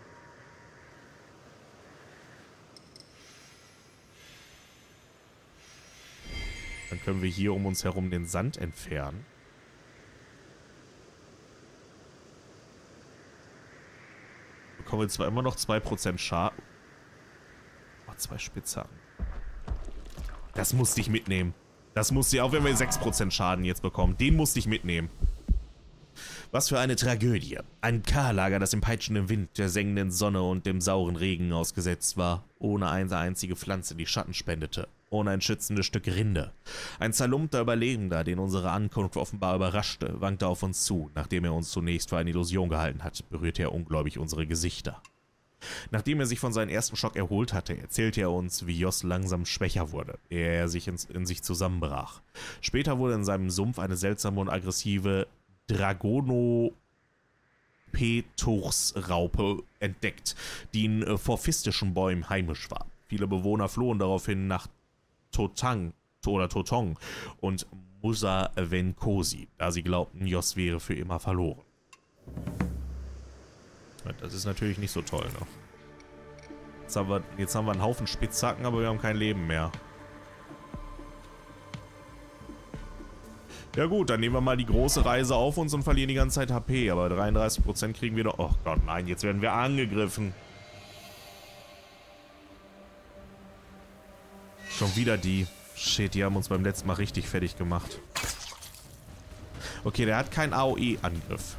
Speaker 1: Dann können wir hier um uns herum den Sand entfernen. Bekommen wir zwar immer noch zwei Prozent Schaden. Oh, zwei Spitzhacken. Das musste ich mitnehmen. Das musste ich, auch wenn wir sechs Prozent Schaden jetzt bekommen. Den musste ich mitnehmen. Was für eine Tragödie. Ein Karlager, das dem peitschenden Wind, der sengenden Sonne und dem sauren Regen ausgesetzt war. Ohne eine einzige Pflanze, die Schatten spendete. Ohne ein schützendes Stück Rinde. Ein zerlumpter Überlebender, den unsere Ankunft offenbar überraschte, wankte auf uns zu. Nachdem er uns zunächst für eine Illusion gehalten hat, berührte er ungläubig unsere Gesichter. Nachdem er sich von seinem ersten Schock erholt hatte, erzählte er uns, wie Joss langsam schwächer wurde, ehe er sich in, in sich zusammenbrach. Später wurde in seinem Sumpf eine seltsame und aggressive Dragonopethurs-Raupe entdeckt, die in äh, phorphistischen Bäumen heimisch war. Viele Bewohner flohen daraufhin nach Totang oder Totong und Musa Venkosi, da sie glaubten, Joss wäre für immer verloren. Das ist natürlich nicht so toll, ne? Jetzt haben wir, jetzt haben wir einen Haufen Spitzhacken, aber wir haben kein Leben mehr. Ja gut, dann nehmen wir mal die große Reise auf uns und verlieren die ganze Zeit H P. Aber dreiunddreißig Prozent kriegen wir doch... Oh Gott, nein, jetzt werden wir angegriffen. Schon wieder die... Shit, die haben uns beim letzten Mal richtig fertig gemacht. Okay, der hat keinen A O E-Angriff.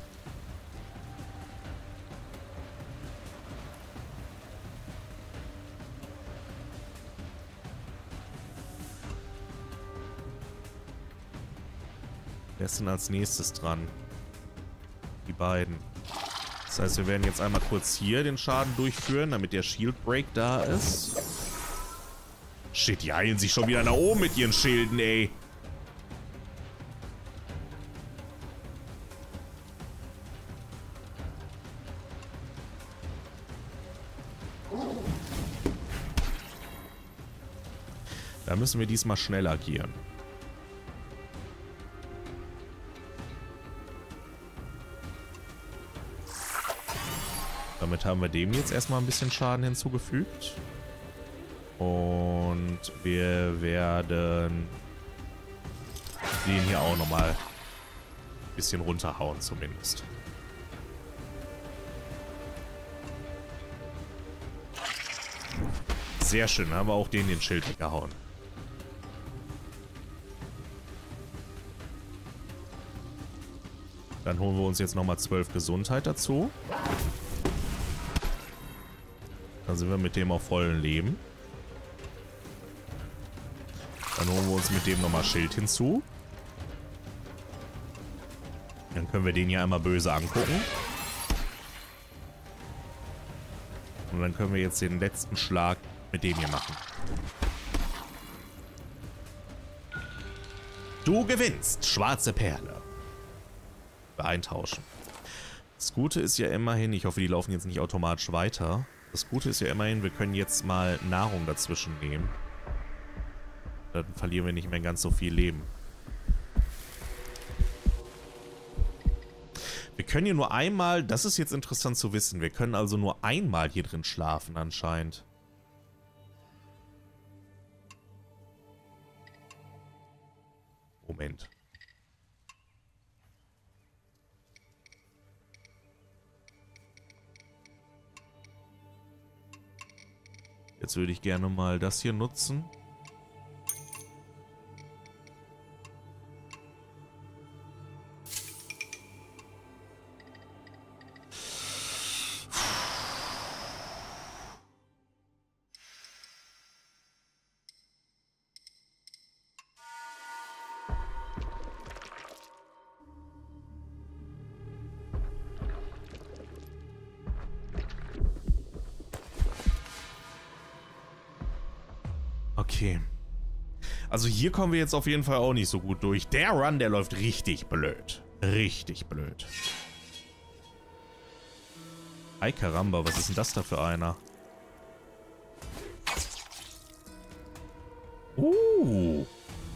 Speaker 1: Wer ist denn als nächstes dran? Die beiden. Das heißt, wir werden jetzt einmal kurz hier den Schaden durchführen, damit der Shield Break da ist. Shit, die heilen sich schon wieder nach oben mit ihren Schilden, ey. Da müssen wir diesmal schnell agieren. Damit haben wir dem jetzt erstmal ein bisschen Schaden hinzugefügt. Und wir werden den hier auch nochmal ein bisschen runterhauen zumindest. Sehr schön, dann haben wir auch den den Schild weggehauen. Dann holen wir uns jetzt nochmal zwölf Gesundheit dazu. Dann sind wir mit dem auf vollen Leben. Dann holen wir uns mit dem nochmal Schild hinzu. Dann können wir den hier einmal böse angucken. Und dann können wir jetzt den letzten Schlag mit dem hier machen. Du gewinnst, schwarze Perle. Eintauschen. Das Gute ist ja immerhin, ich hoffe, die laufen jetzt nicht automatisch weiter. Das Gute ist ja immerhin, wir können jetzt mal Nahrung dazwischen nehmen. Dann verlieren wir nicht mehr ganz so viel Leben. Wir können hier nur einmal, das ist jetzt interessant zu wissen, wir können also nur einmal hier drin schlafen anscheinend. Moment. Jetzt würde ich gerne mal das hier nutzen. Okay. Also hier kommen wir jetzt auf jeden Fall auch nicht so gut durch. Der Run, der läuft richtig blöd. Richtig blöd. Hi Karamba, was ist denn das da für einer? Uh.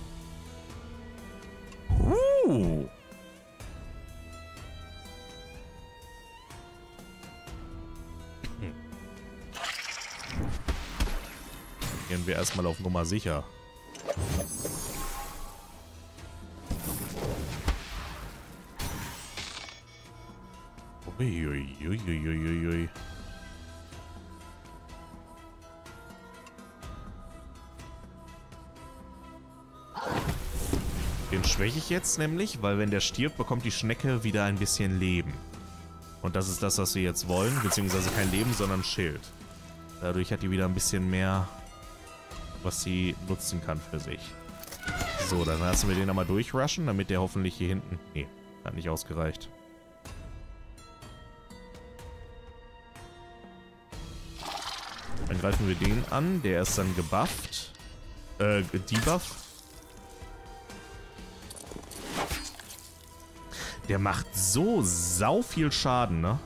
Speaker 1: Uh. Hm. Gehen wir erstmal auf Nummer sicher. Uiuiuiuiui. Den schwäche ich jetzt nämlich, weil wenn der stirbt, bekommt die Schnecke wieder ein bisschen Leben. Und das ist das, was wir jetzt wollen, beziehungsweise kein Leben, sondern Schild. Dadurch hat die wieder ein bisschen mehr, was sie nutzen kann für sich. So, dann lassen wir den einmal durchrushen, damit der hoffentlich hier hinten... Nee, hat nicht ausgereicht. Dann greifen wir den an, der ist dann gebufft. Äh, debufft. Der macht so sau viel Schaden, ne?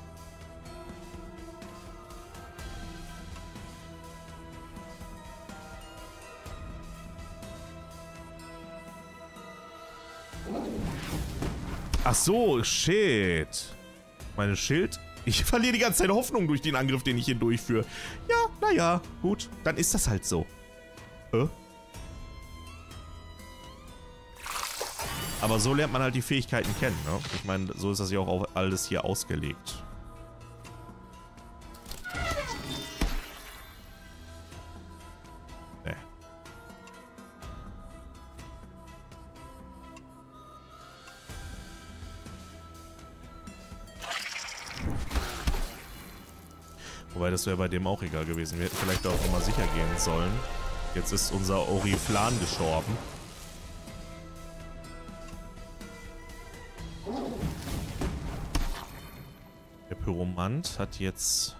Speaker 1: Ach so, shit. Meine Schild... Ich verliere die ganze Zeit Hoffnung durch den Angriff, den ich hier durchführe. Ja, naja, gut. Dann ist das halt so. Hä? Aber so lernt man halt die Fähigkeiten kennen, ne? Ich meine, so ist das ja auch auf alles hier ausgelegt. Nee. Wobei, das wäre bei dem auch egal gewesen. Wir hätten vielleicht auch nochmal sicher gehen sollen. Jetzt ist unser Oriflan gestorben. Der Pyromant hat jetzt...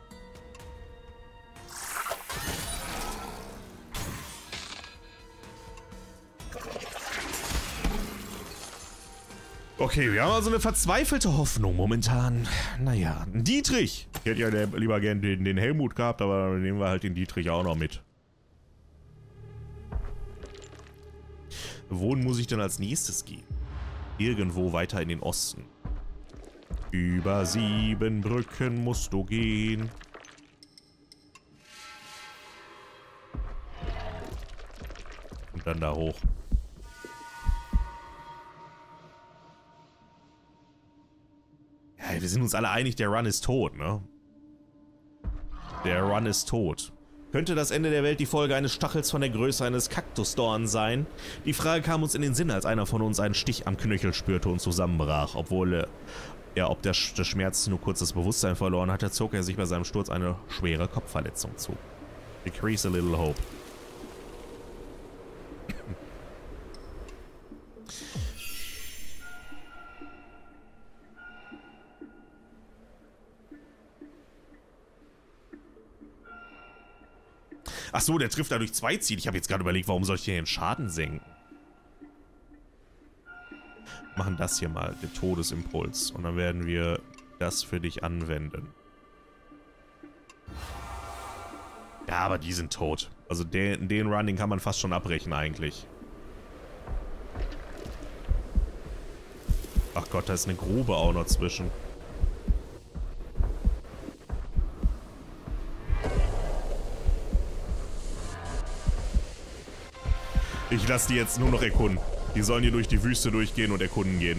Speaker 1: Okay, wir haben also eine verzweifelte Hoffnung momentan. Naja, Dietrich. Ich hätte ja lieber gern den, den Helmut gehabt, aber dann nehmen wir halt den Dietrich auch noch mit. Wohin muss ich denn als nächstes gehen? Irgendwo weiter in den Osten. Über sieben Brücken musst du gehen. Und dann da hoch. Ja, wir sind uns alle einig, der Run ist tot, ne? Der Run ist tot. Könnte das Ende der Welt die Folge eines Stachels von der Größe eines Kaktusdorns sein? Die Frage kam uns in den Sinn, als einer von uns einen Stich am Knöchel spürte und zusammenbrach. Obwohl er, ja, ob der, der Schmerz nur kurz das Bewusstsein verloren hatte, zog er sich bei seinem Sturz eine schwere Kopfverletzung zu. Decrease a little hope. Ach so, der trifft dadurch zwei Ziele. Ich habe jetzt gerade überlegt, warum soll ich hier den Schaden senken? Machen das hier mal, den Todesimpuls. Und dann werden wir das für dich anwenden. Ja, aber die sind tot. Also den, den Run, den kann man fast schon abbrechen eigentlich. Ach Gott, da ist eine Grube auch noch zwischen. Ich lasse die jetzt nur noch erkunden. Die sollen hier durch die Wüste durchgehen und erkunden gehen.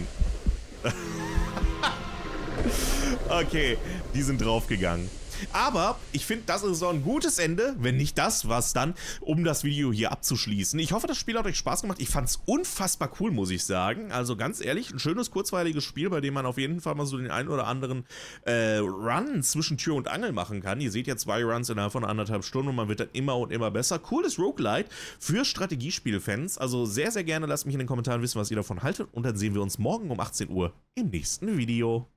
Speaker 1: Okay, die sind draufgegangen. Aber ich finde, das ist so ein gutes Ende, wenn nicht das, was dann, um das Video hier abzuschließen. Ich hoffe, das Spiel hat euch Spaß gemacht. Ich fand es unfassbar cool, muss ich sagen. Also ganz ehrlich, ein schönes, kurzweiliges Spiel, bei dem man auf jeden Fall mal so den einen oder anderen äh, Run zwischen Tür und Angel machen kann. Ihr seht ja zwei Runs innerhalb von anderthalb Stunden und man wird dann immer und immer besser. Cooles Roguelite für Strategiespielfans. Also sehr, sehr gerne lasst mich in den Kommentaren wissen, was ihr davon haltet. Und dann sehen wir uns morgen um achtzehn Uhr im nächsten Video.